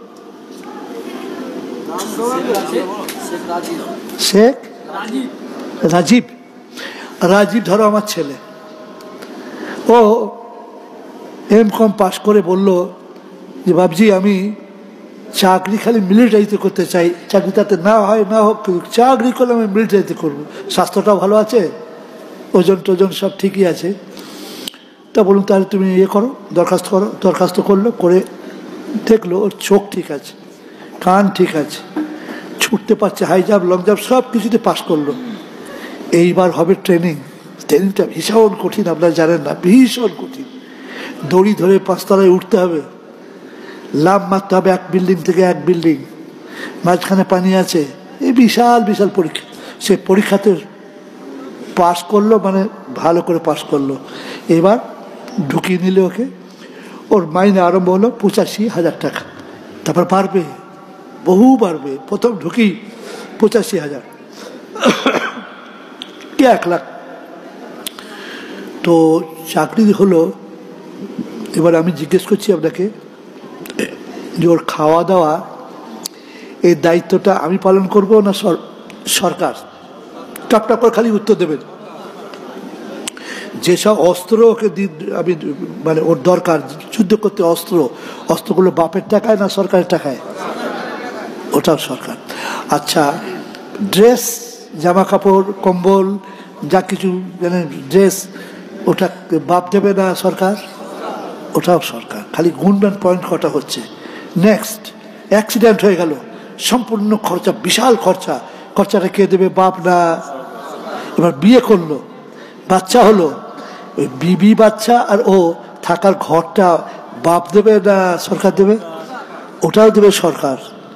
শেখ রাজীব। রাজীব ধরো আমার ছেলে, ও M.Com পাস করে বলল যে বাবজি আমি চাকরি খালি মিলিটারিতে করতে চাই, চাকরি তাতে না হয় না হোক, চাকরি করলে আমি মিলিটারিতে করবো, স্বাস্থ্যটাও ভালো আছে, ওজন টোজন সব ঠিকই আছে। তা বলুন তাহলে তুমি ইয়ে করো, দরখাস্ত করো। দরখাস্ত করলো, করে দেখলো ওর চোখ ঠিক আছে, কান ঠিক আছে, ছুটতে পারছে, হাই জাম্প লং জাম্প সব কিছুতে পাস করলো। এইবার হবে ট্রেনিং। ট্রেনিংটা ভীষণ কঠিন, আপনারা জানেন না, ভীষণ কঠিন। দড়ি ধরে 5 তলায় উঠতে হবে, লাভ মারতে হবে 1 বিল্ডিং থেকে 1 বিল্ডিং, মাঝখানে পানি আছে, এই বিশাল বিশাল পরীক্ষা। সে পরীক্ষাতে পাস করলো, মানে ভালো করে পাস করলো। এবার ঢুকিয়ে নিলে ওকে, ওর মাইনে আরম্ভ হলো 85,000 টাকা। তারপর পারবে বহু বাড়বে। প্রথম ঢুকি 85,000 কি 1 লাখ। তো চাকরি হলো। এবার আমি জিজ্ঞেস করছি আপনাকে যে ওর খাওয়া দাওয়া এই দায়িত্বটা আমি পালন করব না সরকার? টপ টপ করে খালি উত্তর দেবেন। যেসব অস্ত্র ওকে আমি মানে ওর দরকার যুদ্ধ করতে, অস্ত্রগুলো বাপের টাকায় না সরকারের টাকায়? ওটাও সরকার। আচ্ছা, ড্রেস, জামা কাপড়, কম্বল, যা কিছু মানে ড্রেস, ওটা বাপ দেবে না সরকার? ওটাও সরকার। খালি গুনবেন পয়েন্ট কটা হচ্ছে। নেক্সট, অ্যাক্সিডেন্ট হয়ে গেল, সম্পূর্ণ খরচা, বিশাল খরচা, খরচাটা কে দেবে? বাপ না? এবার বিয়ে করলো, বাচ্চা হলো, ওই বিবি বাচ্চা আর ও থাকার ঘরটা বাপ দেবে না সরকার দেবে? ওটাও দেবে সরকার।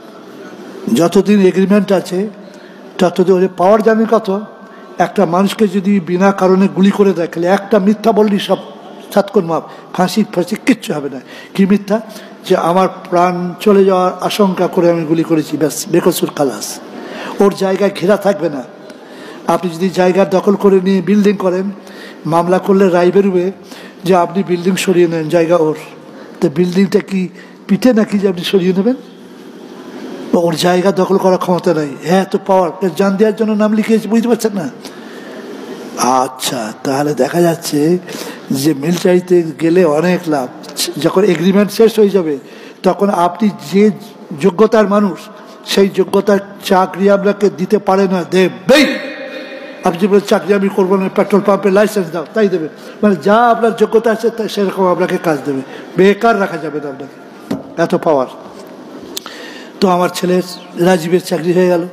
যতদিন এগ্রিমেন্ট আছে ততদিন ওদের পাওয়ার জানেন কত? একটা মানুষকে যদি বিনা কারণে গুলি করে দেয়, খালি একটা মিথ্যা বললি সব সাতক্ষণ মাপ, ফাঁসি কিচ্ছু হবে না। কি মিথ্যা? যে আমার প্রাণ চলে যাওয়ার আশঙ্কা করে আমি গুলি করেছি, ব্যাস, বেকসুর খালাস। ওর জায়গায় ঘেরা থাকবে না। আপনি যদি জায়গা দখল করে নিয়ে বিল্ডিং করেন, মামলা করলে রায় বেরোবে যে আপনি বিল্ডিং সরিয়ে নেন, জায়গা ওর। তো বিল্ডিংটা কি পিঠে নাকি যে আপনি সরিয়ে নেবেন? ওর জায়গা দখল করার ক্ষমতা নাই। হ্যাঁ, তো পাওয়ার জান দেওয়ার জন্য নাম লিখিয়েছে, বুঝতে পারছেন না? আচ্ছা, তাহলে দেখা যাচ্ছে যে মিলিটারিতে গেলে অনেক লাভ। যখন এগ্রিমেন্ট শেষ হয়ে যাবে তখন আপনি যে যোগ্যতার মানুষ, সেই যোগ্যতার চাকরি আপনাকে দিতে পারে না, দেবেই। আপনি যে চাকরি আমি করবো না, পেট্রোল পাম্পে লাইসেন্স দাও, তাই দেবে। মানে যা আপনার যোগ্যতা আছে সেরকম আপনাকে কাজ দেবে, বেকার রাখা যাবে না আপনাকে, এত পাওয়ার। তো আমার ছেলের রাজীবের চাকরি হয়ে গেল।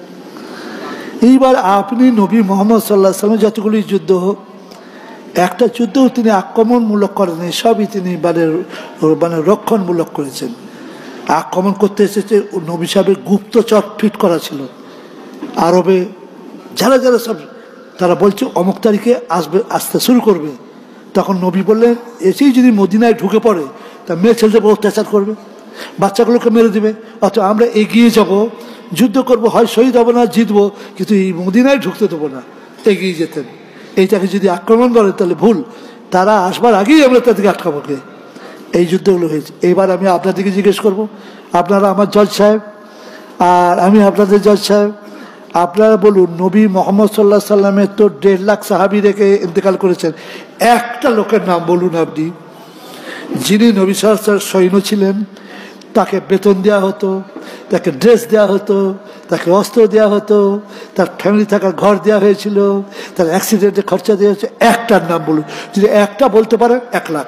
এইবার আপনি নবী মোহাম্মদ সাল্লাল্লাহু আলাইহি ওয়াসাল্লাম যতগুলি যুদ্ধ হোক, একটা যুদ্ধও তিনি আক্রমণমূলক করেন, সবই তিনি মানে রক্ষণমূলক করেছেন। আক্রমণ করতে এসেছে নবী সাহেবের গুপ্তচর ফিট করা ছিল। আরবে যারা যারা সব তারা বলছে অমুক তারিখে আসতে শুরু করবে। তখন নবী বললেন, এসেই যদি মদিনায় ঢুকে পড়ে তা মেয়ে ছেলেদের উপর অত্যাচার করবে, বাচ্চাগুলোকে মেরে দেবে। অথচ আমরা এগিয়ে যাব, যুদ্ধ করব, হয় শহীদ হবো না জিতবো, কিন্তু এই মদিনায় ঢুকতে দেবো না, এগিয়ে যেতেন। এইটাকে যদি আক্রমণ করে তাহলে ভুল, তারা আসবার আগেই আমরা তাদেরকে আটকাবো। এই যুদ্ধগুলো হয়েছে। এবার আমি আপনাদেরকে জিজ্ঞেস করব, আপনারা আমার জজ সাহেব আর আমি আপনাদের জজ সাহেব, আপনারা বলুন, নবী মোহাম্মদ সাল্লাল্লাহু আলাইহি সাল্লামের তো 1.5 লাখ সাহাবী রেখে ইন্তেকাল করেছেন, একটা লোকের নাম বলুন আপনি যিনি নবী সাল্লাল্লাহু আলাইহি ওয়াসাল্লামের সৈন্য ছিলেন, তাকে বেতন দেওয়া হতো, তাকে ড্রেস দেওয়া হতো, তাকে অস্ত্র দেওয়া হতো, তার ফ্যামিলি থাকার ঘর দেওয়া হয়েছিল, তার অ্যাক্সিডেন্টে খরচা দেওয়া হয়েছে। একটার নাম বলুন। যদি একটা বলতে পারেন 1 লাখ।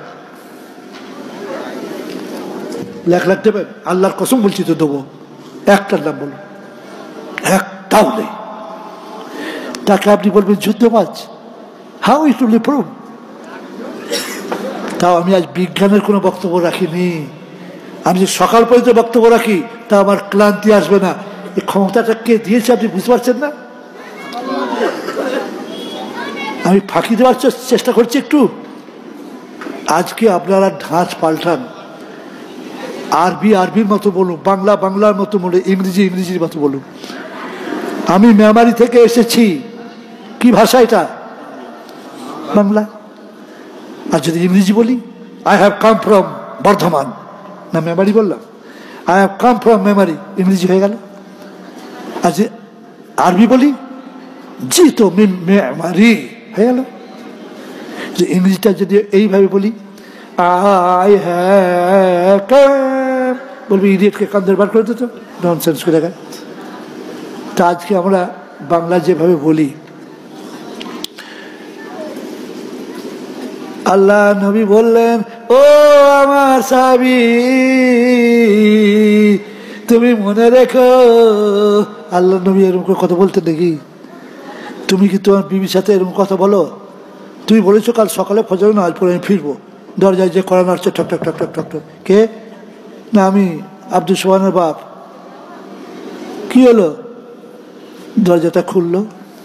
1 লাখ দেবেন? আল্লাহর কসম বলছি তো দেবো। একটার নাম বলুন, একটাও নেই। তাকে আপনি বলবেন যুদ্ধবাজ। How it will be prove? তাও আমি আজ বিজ্ঞানের কোনো বক্তব্য রাখিনি। আমি যে সকাল পর্যন্ত বক্তব্য রাখি তা আমার ক্লান্তি আসবে না। এই ক্ষমতাটা কে দিয়েছে আপনি বুঝতে পারছেন না? আমি ফাঁকি দেওয়ার চেষ্টা করছি একটু। আজকে আপনারা ঢাঁচ পাল্টান, আরবি আরবির মতো বলুন, বাংলা বাংলার মতো বলুন, ইংরেজি ইংরেজির মতো বলুন। আমি মেমারি থেকে এসেছি, কি ভাষা এটা? বাংলা। আর যদি ইংরেজি বলি, I have come from Bardhaman, না মেমারি বললাম? I have come from Memari, ইংরেজি হয়ে গেল। আর যে আরবি বলি, জি তো মেমারি, হয়ে গেল। যে ইংরেজিটা যদি এইভাবে বলি, আই হ্যাভ কাম, বলবি ইডিয়েটকে কান্দের বার করে দিত, ননসেন্স করে দেখায়। তা আজকে আমরা বাংলা যেভাবে বলি, আল্লাহ নবী বললেন, ও আমার সাহাবী, তুমি মনে রেখো। আল্লাহ নবী এরকম কথা বলতে দেখি? তুমি কি তোমার বিবির সাথে এরকম কথা বলো? তুমি বলেছো কাল সকালে ফজর নামাজ পড়ে আমি ফিরবো, দরজায় যে কড়া নাড়ছে ঠক ঠক ঠক ঠক ঠক ঠক, কে? না আমি আব্দুল সোহানের বাপ। কি হলো? দরজাটা খুললো,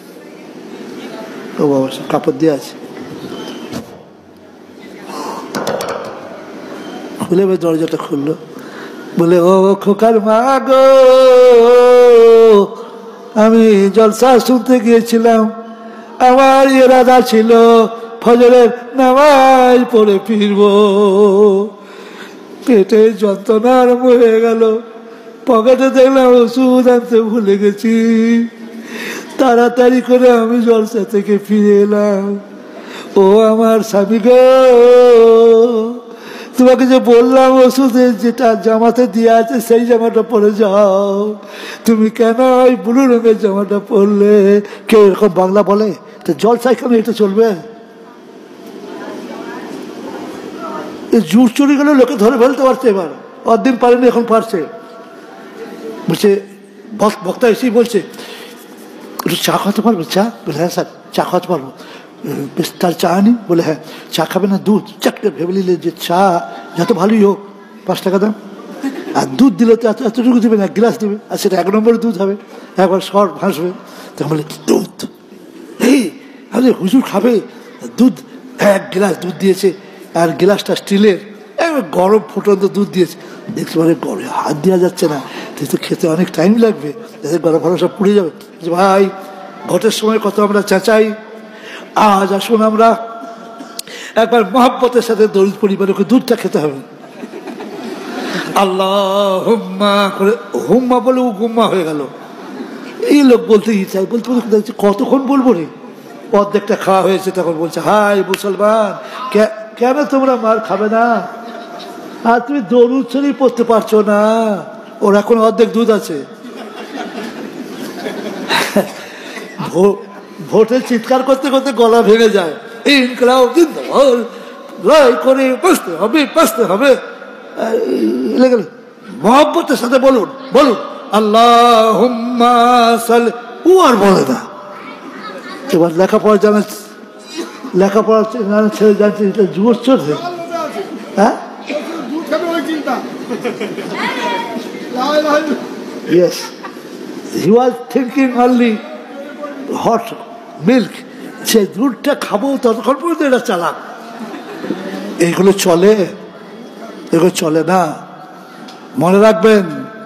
ও বাবা কাপড় দিয়ে আছে, খুলে দরজাটা খুললো। বলে ও খোকার মা গো, আমি জলসা শুনতে গিয়েছিলাম, আমার ইরাদা ছিল ফজরের নামাজ পড়ে ফিরবো, পেটে যন্ত্রণা আরম্ভ হয়ে গেল, পকেটে দেখলাম ওষুধ আনতে ভুলে গেছি, তাড়াতাড়ি করে আমি জলসা থেকে ফিরে এলাম। ও আমার স্বামী গো, তোমাকে যে বললাম ওষুধে যেটা জামাতে দিয়ে আছে সেই জামাটা পরে যাও, তুমি কেন ওই ব্লু রঙের জামাটা পরলে? কেউ এরকম বাংলা বলে? তো জলসায় কেন এটা চলবে? জোর চুরি গেলে লোকে ধরে ফেলতে পারছে, এবার অদিন পারেনি, এখন পারছে। বলছে বক্তা এসেই বলছে একটু চা খাওয়াতে পারবে? চা? বলে হ্যাঁ স্যার, চা খাওয়াতে পারবো। বেশ, তার চা আনি? বলে হ্যাঁ। চা খাবে না দুধ? চারটে ভেবে নিলে যে চা যত ভালোই হোক 5 টাকা দাম, আর দুধ দিলে তো এতটুকু দেবে না, 1 গ্লাস দেবে, আর সেটা 1 নম্বর দুধ হবে, একবার শর ভাসবে। তখন বলে দুধ, এই আরে হুজুর খাবে দুধ? 1 গ্লাস দুধ দিয়েছে, আর গ্লাসটা স্টিলের, গরম ফুটন্ত দুধ দিয়েছে। দেখতে পারে গরমে হাত দেওয়া যাচ্ছে না, তো খেতে অনেক টাইম লাগবে, যাতে গরম ভালো সব পুড়ে যাবে। ভাই, ভোটের সময় কত আমরা চেঁচাই, আজ আসুন আমরা একবার মহব্বতের সাথে দরিদ্র পরিবারকে দুধটা খেতে হবে। আল্লাহ হুম্মা করে হুম্মা বলে ও গুম্মা হয়ে গেল। এই লোক বলতে চাই, বলতে বলতে কতক্ষণ বলবো রে, অর্ধেকটা খাওয়া হয়েছে, তখন বলছে হাই মুসলমান, কেন তোমরা মার খাবে না? আর তুমি দরুদ শরীফ পড়তে পারছো না, ওর এখন অর্ধেক দুধ আছে। ভোটে চিৎকার করতে করতে গলা ভেঙে যায়, ইনকলাব জিন্দাবাদ, লড়াই করে বাঁচতে হবে, বাঁচতে হবে। মহব্বতের সাথে বলুন, বলুন আল্লাহুম্মা সাল্লি। ও আর বলে না। এবার লেখাপড়া জানা, লেখাপড়া ছেড়ে জানছে এটা জোর চলছে। হ্যাঁ, yes, he was thinking only hot milk, সে দুধটা খাবো ততক্ষণ পর্যন্ত এটা চালাক। এইগুলো চলে? এগুলো চলে না। মনে রাখবেন,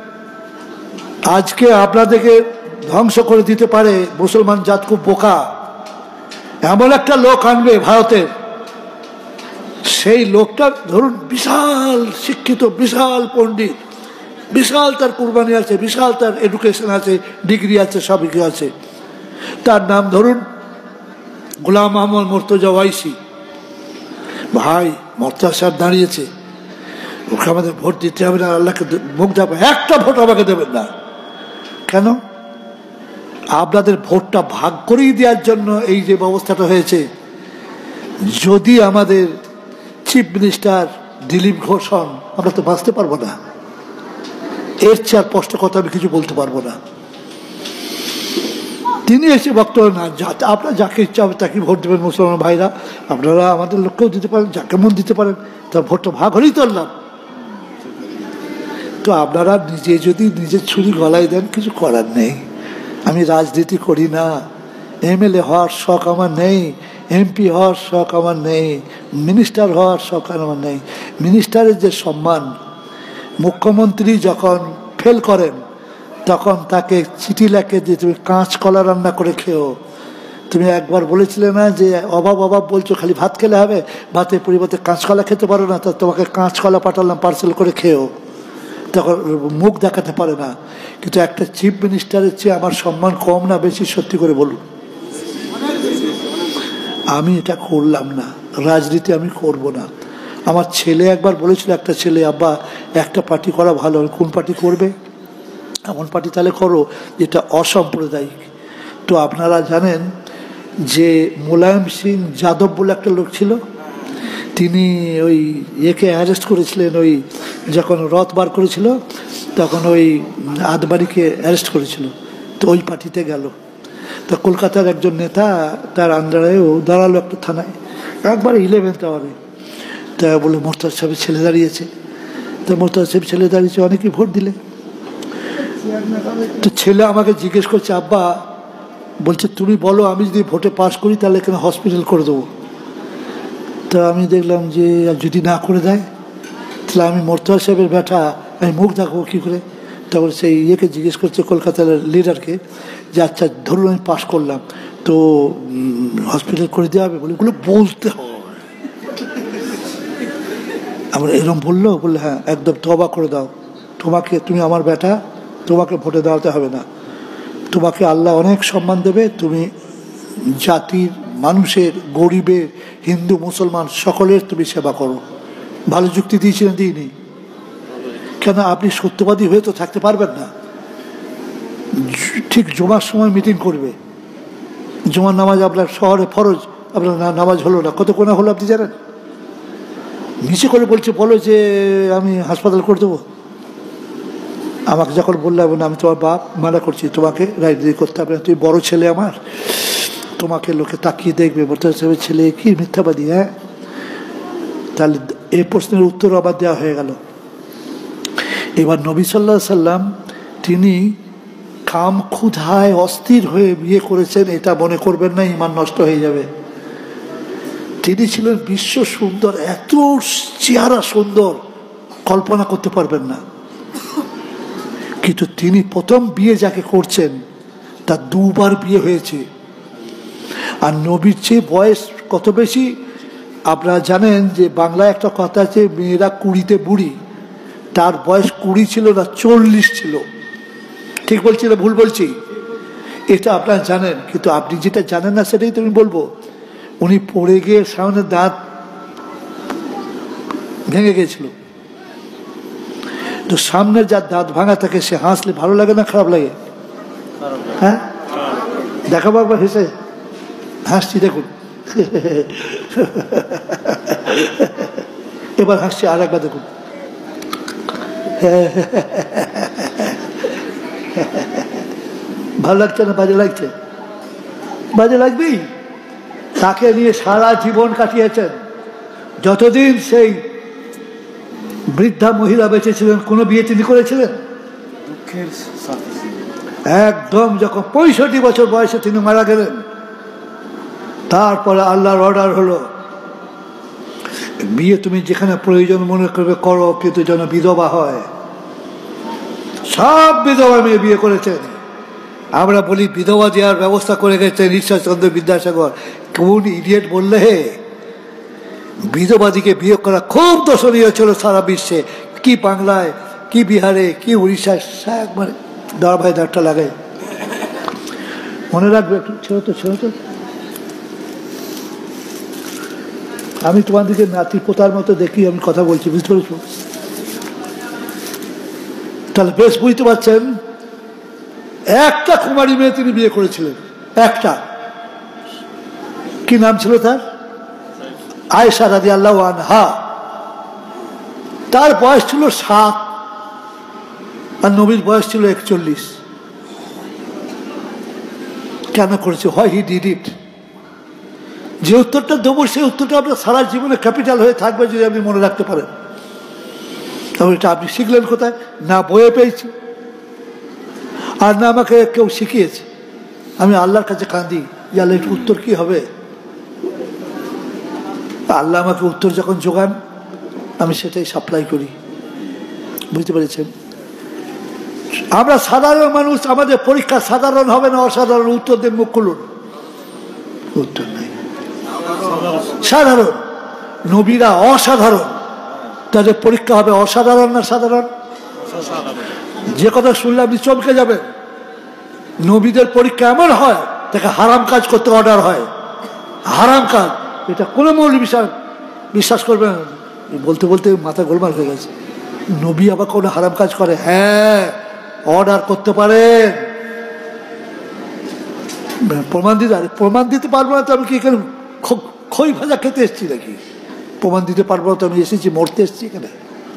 আজকে আপনাদেরকে ধ্বংস করে দিতে পারে মুসলমান জাত খুব বোকা। এমন একটা লোক আনবে ভারতের, সেই লোকটা ধরুন বিশাল শিক্ষিত, বিশাল পণ্ডিত, বিশাল তার কুরবানি আছে, বিশাল তার এডুকেশন আছে, ডিগ্রি আছে, সব কিছু আছে। তার নাম ধরুন গোলাম মোহাম্মদ মুর্তজা ওয়াইসি। ভাই, মুর্তজা সাহেব দাঁড়িয়েছে, ওকে আমাদের ভোট দিতে হবে না, আল্লাহকে মুখ দেখাবো, একটা ভোট আমাকে দেবেন না। কেন? আপনাদের ভোটটা ভাগ করেই দেওয়ার জন্য এই যে ব্যবস্থাটা হয়েছে। যদি আমাদের চিফ মিনিস্টার দিলীপ ঘোষ হন, আমরা তো বাঁচতে পারবো না। এর চেয়ে আর স্পষ্ট কথা আমি কিছু বলতে পারবো না। তিনি এসে বক্তব্য না, আপনারা যাকে ইচ্ছা হবে তাকে ভোট দেবেন মুসলমান ভাইরা, আপনারা আমাদের লোককেও দিতে পারেন, যাকে মন দিতে পারেন, তার ভোটটা ভাগ হলেই তো আনলাম। তো আপনারা নিজে যদি নিজের ছুরি গলায় দেন, কিছু করার নেই। আমি রাজনীতি করি না, এমএলএ হওয়ার শখ আমার নেই, এমপি হওয়ার শখ আমার নেই, মিনিস্টার হওয়ার শখ আমার নেই। মিনিস্টারের যে সম্মান, মুখ্যমন্ত্রী যখন ফেল করেন তখন তাকে চিঠি লেখে যে তুমি কাঁচকলা রান্না করে খেও। তুমি একবার বলেছিলে না যে অভাব অভাব বলছো, খালি ভাত খেলে হবে, ভাতের পরিবর্তে কাঁচকলা খেতে পারো না, তা তোমাকে কাঁচকলা পাঠালাম পার্সেল করে খেও। তখন মুখ দেখাতে পারে না। কিন্তু একটা চিফ মিনিস্টারের চেয়ে আমার সম্মান কম না বেশি? সত্যি করে বলুন। আমি এটা করলাম না, রাজনীতি আমি করব না। আমার ছেলে একবার বলেছিল, একটা ছেলে, আব্বা একটা পার্টি করা ভালো। কোন পার্টি করবে? এমন পার্টি তাহলে করো যেটা অসাম্প্রদায়িক। তো আপনারা জানেন যে মুলায়ম সিং যাদব বলে একটা লোক ছিল, তিনি ওই একে অ্যারেস্ট করেছিলেন, ওই যখন রথ বার করেছিল তখন ওই আদবাড়িকে অ্যারেস্ট করেছিল। তো ওই পার্টিতে গেল। তা কলকাতার একজন নেতা তার আন্ডারেও দাঁড়ালো একটা থানায়, একবার 11th আওয়ারে। তা বলে মোর্তাজা সাহেবের ছেলে দাঁড়িয়েছে। তা মোর্তাজা সাহেব ছেলে দাঁড়িয়েছে, অনেকেই ভোট দিলে। তো ছেলে আমাকে জিজ্ঞেস করছে, আব্বা বলছে তুমি বলো আমি যদি ভোটে পাস করি তাহলে এখানে হসপিটাল করে দেবো। তা আমি দেখলাম যে যদি না করে দেয় তাহলে আমি মোর্তাজা সাহেবের ব্যাটা আমি মুখ দেখাবো কী করে? তখন সেই ইয়েকে জিজ্ঞেস করছে, কলকাতার লিডারকে, যে আচ্ছা ধরুন আমি পাশ করলাম, তো হসপিটাল করে দেওয়া হবে? বলে এগুলো বলতে হয়। আবার এরকম বললো, বললে হ্যাঁ একদম তওবা করে দাও, তুমি আমার বেটা, তোমাকে ভোটে দেওয়াতে হবে না, তোমাকে আল্লাহ অনেক সম্মান দেবে, তুমি জাতির, মানুষের, গরিবের, হিন্দু মুসলমান সকলের তুমি সেবা করো। ভালো যুক্তি দিয়েছিলেন, দিইনি? কেন আপনি সত্যবাদী হয়ে তো থাকতে পারবেন না। ঠিক জুমার সময় মিটিং করবে, জুমার নামাজ আপনার শহরে ফরজ, আপনার নামাজ হলো না, কত কোনা হলো আপনি জানেন? নিচে করে বলছে, বলো যে আমি হাসপাতাল করে দেবো। আমাকে যখন বললাম আমি তোমার বাপ, মানা করছি, তোমাকে রাজনীতি করতে হবে না, তুমি বড় ছেলে আমার, তোমাকে লোকে তাকিয়ে দেখবে, বলতে হবে ছেলে কি মিথ্যাবাদী। হ্যাঁ, তাহলে এই প্রশ্নের উত্তর আবার দেওয়া হয়ে গেল। এবার নবী সাল্লাল্লাহু আলাইহি সাল্লাম তিনি কাম ক্ষুধায় অস্থির হয়ে বিয়ে করেছেন, এটা মনে করবেন না ঈমান নষ্ট হয়ে যাবে। তিনি ছিলেন বিশ্ব সুন্দর, এত চেহারা সুন্দর কল্পনা করতে পারবেন না। কিন্তু তিনি প্রথম বিয়ে যাকে করছেন তার দুবার বিয়ে হয়েছে। আর নবীর চেয়ে বয়স কত বেশি আপনারা জানেন? যে বাংলায় একটা কথা আছে, মেয়েরা 20-তে বুড়ি, তার বয়স 20 ছিল না, 40 ছিল। ঠিক বলছি না ভুল বলছি? এটা আপনারা জানেন, কিন্তু আপনি যেটা জানেন না সেটাই তো আমি বলবো। উনি পড়ে গিয়ে সামনে দাঁত ভেঙে গেছিল, তো সামনের যার দাঁত ভাঙা থাকে সে হাসলে ভালো লাগে না খারাপ লাগে? হ্যাঁ, দেখাবো একবার হেসে, হাসছি দেখুন। এবার হাসছি, আর একবার দেখুন। ভালো লাগছে না বাজে লাগছে? বাজে লাগবেই। তাকে নিয়ে সারা জীবন কাটিয়েছেন। যতদিন সেই বৃদ্ধা মহিলা বেঁচে ছিলেন, কোনো বিয়ে তিনি করেছিলেন? একদম যখন 65 বছর বয়সে তিনি মারা গেলেন, তারপরে আল্লাহর অর্ডার হলো, বিয়ে তুমি যেখানে প্রয়োজন মনে করবে করো, কিন্তু যেন বিধবা হয়। সব বিধবা মেয়ে বিয়ে করেছেন। আমরা বলি বিধবা দেওয়ার ব্যবস্থা করে গেছেন ঈশ্বরচন্দ্র বিদ্যাসাগর। কোন ইডিয়েট বললে হে বিধবাদিকে বিয়ে করা খুব দর্শনীয় ছিল সারা বিশ্বে, কি বাংলায়, কি বিহারে, কি উড়িষ্যায়, একবারে দাঁড় ভাই দাঁড়টা লাগে। মনে রাখবে একটু, ছেড়ে তো ছেড়ে তো। আমি তোমার দিকে নাতি পোতার মতো দেখি আমি কথা বলছি, বুঝতে পেরেছ? তাহলে বেশ বুঝতে পারছেন, একটা কুমারী মেয়ে তিনি বিয়ে করেছিলেন, একটা। কি নাম ছিল তার? আয়েশা রাদিয়াল্লাহু আনহা। তার বয়স ছিল 7 আর নবীর বয়স ছিল 41। কেন করেছে? হয় হি ডিড ইট। যে উত্তরটা দেবো সেই উত্তরটা আপনার সারা জীবনে ক্যাপিটাল হয়ে থাকবে যদি আপনি মনে রাখতে পারেন। তাহলে এটা আপনি শিখলেন কোথায়? না বইয়ে পেয়েছি, আর না আমাকে কেউ শিখিয়েছে। আমি আল্লাহর কাছে কাঁদি যে আল্লাহ এর উত্তর কি হবে। আল্লাহ আমাকে উত্তর যখন জোগান আমি সেটাই সাপ্লাই করি, বুঝতে পেরেছেন? আমরা সাধারণ মানুষ, আমাদের পরীক্ষা সাধারণ হবে না অসাধারণ। উত্তর দেন, মুখ খুলুন, উত্তর নেই। সাধারণ নবীরা অসাধারণ, তাদের পরীক্ষা হবে অসাধারণ না সাধারণ? যে কথা শুনলে আপনি চমকে যাবেন। নবীদের পরীক্ষা এমন হয় তাকে হারাম কাজ করতে অর্ডার হয়। হারাম কাজ, এটা কোনো মৌলবী বিশ্বাস করবে না। বলতে বলতে মাথা গোলমাল হয়ে গেছে। নবী আবার কোনো হারাম কাজ করে? হ্যাঁ, অর্ডার করতে পারেন। প্রমাণ দিতে পারবো না তো আমি কি এখানে খই ভাজা খেতে এসছি নাকি? প্রমাণ দিতে পারবো না তো আমি এসেছি মরতে এসছি এখানে?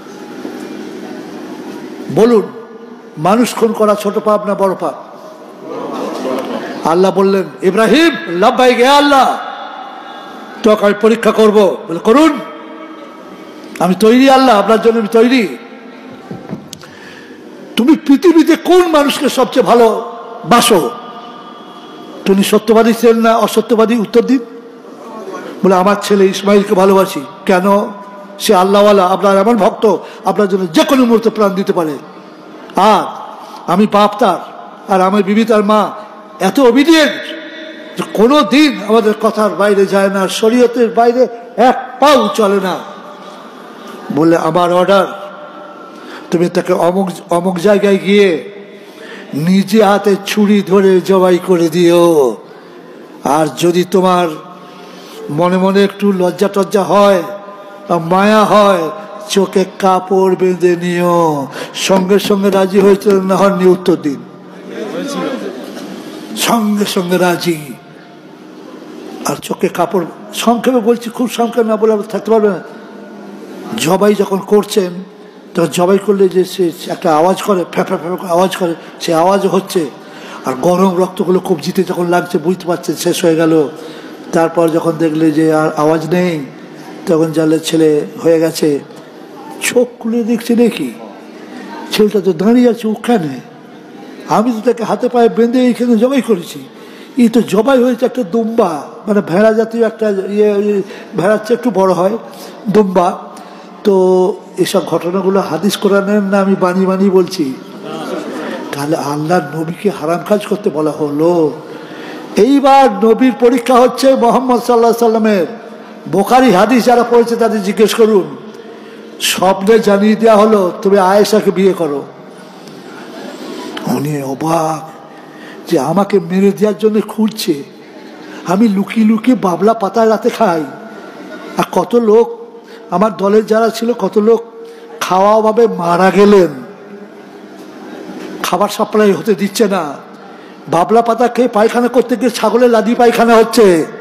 বলুন, মানুষ খুন করা ছোট পাপ না বড় পাপ? আল্লাহ বললেন, ইব্রাহিম লাব্বাইক হে আল্লাহ, তোকে আমি পরীক্ষা করবো। বলে করুন, আমি তৈরি আল্লাহ, আপনার জন্য আমি তৈরি। তুমি পৃথিবীতে কোন মানুষকে সবচেয়ে ভালোবাসো? তুমি সত্যবাদী ছিলেন না অসত্যবাদী? উত্তর দিন। বলে আমার ছেলে ইসমাইলকে ভালোবাসি। কেন? সে আল্লাহওয়ালা, আপনার এমন ভক্ত, আপনার জন্য যে কোনো মুহূর্তে প্রাণ দিতে পারে। আর আমি বাপ তার, আর আমার বিবি তার মা এত ওবিডিয়েন্ট যে কোনো দিন আমাদের কথার বাইরে যায় না, শরীয়তের বাইরে এক পাও চলে না। বললে আমার অর্ডার, তুমি তাকে অমুক অমুক জায়গায় গিয়ে নিজে হাতে ছুরি ধরে জবাই করে দিও। আর যদি তোমার মনে মনে একটু লজ্জা টজ্জা হয়, মায়া হয়, চোখে কাপড় বেঁধে নিও। সঙ্গে সঙ্গে রাজি হয়েছিলেন না হননি? উত্তর দিন। সঙ্গে সঙ্গে রাজি। আর চোখে কাপড়, সংক্ষেপে বলছি, খুব সংক্ষেপে না বলে থাকতে পারবে না। জবাই যখন করছেন, তখন জবাই করলে যে সে একটা আওয়াজ করে, ফ্যাফা ফ্যাফা আওয়াজ করে, সে আওয়াজও হচ্ছে। আর গরম রক্তগুলো কবজিতে যখন লাগছে, বুঝতে পারছে শেষ হয়ে গেল। তারপর যখন দেখলে যে আর আওয়াজ নেই, তখন জানলে ছেলে হয়ে গেছে। চোখ খুলে দেখছে, দেখি ছেলেটা তো দাঁড়িয়ে আছে ওখানে। আমি তো তাকে হাতে পায়ে বেঁধে এইখানে জবাই করেছি। এই তো জবাই হয়েছে একটা দুম্বা, মানে ভেড়া জাতীয় একটা ভেড়ার চেয়ে একটু বড় হয়, দুম্বা। তো এসব ঘটনাগুলো হাদিস কোরআনের না আমি বানিয়ে বানিয়ে বলছি? তাহলে আল্লাহর নবীকে হারাম কাজ করতে বলা হলো। এইবার নবীর পরীক্ষা হচ্ছে মুহাম্মদ সাল্লাল্লাহু আলাইহি সাল্লামের। বুখারী হাদিস যারা পড়েছে তাদের জিজ্ঞেস করুন। স্বপ্নে জানিয়ে দেওয়া হলো তুমি আয়েশাকে বিয়ে করো। উনি অবাক যে আমাকে মেরে দেওয়ার জন্য খুঁজছে। আমি লুকিয়ে লুকিয়ে বাবলা পাতা রাতে খাই। আর কত লোক আমার দলের যারা ছিল, কত লোক খাওয়া ভাবে মারা গেলেন, খাবার সাপ্লাই হতে দিচ্ছে না। বাবলা পাতা খেয়ে পায়খানা করতে গিয়ে ছাগলের লাদি পায়খানা হচ্ছে।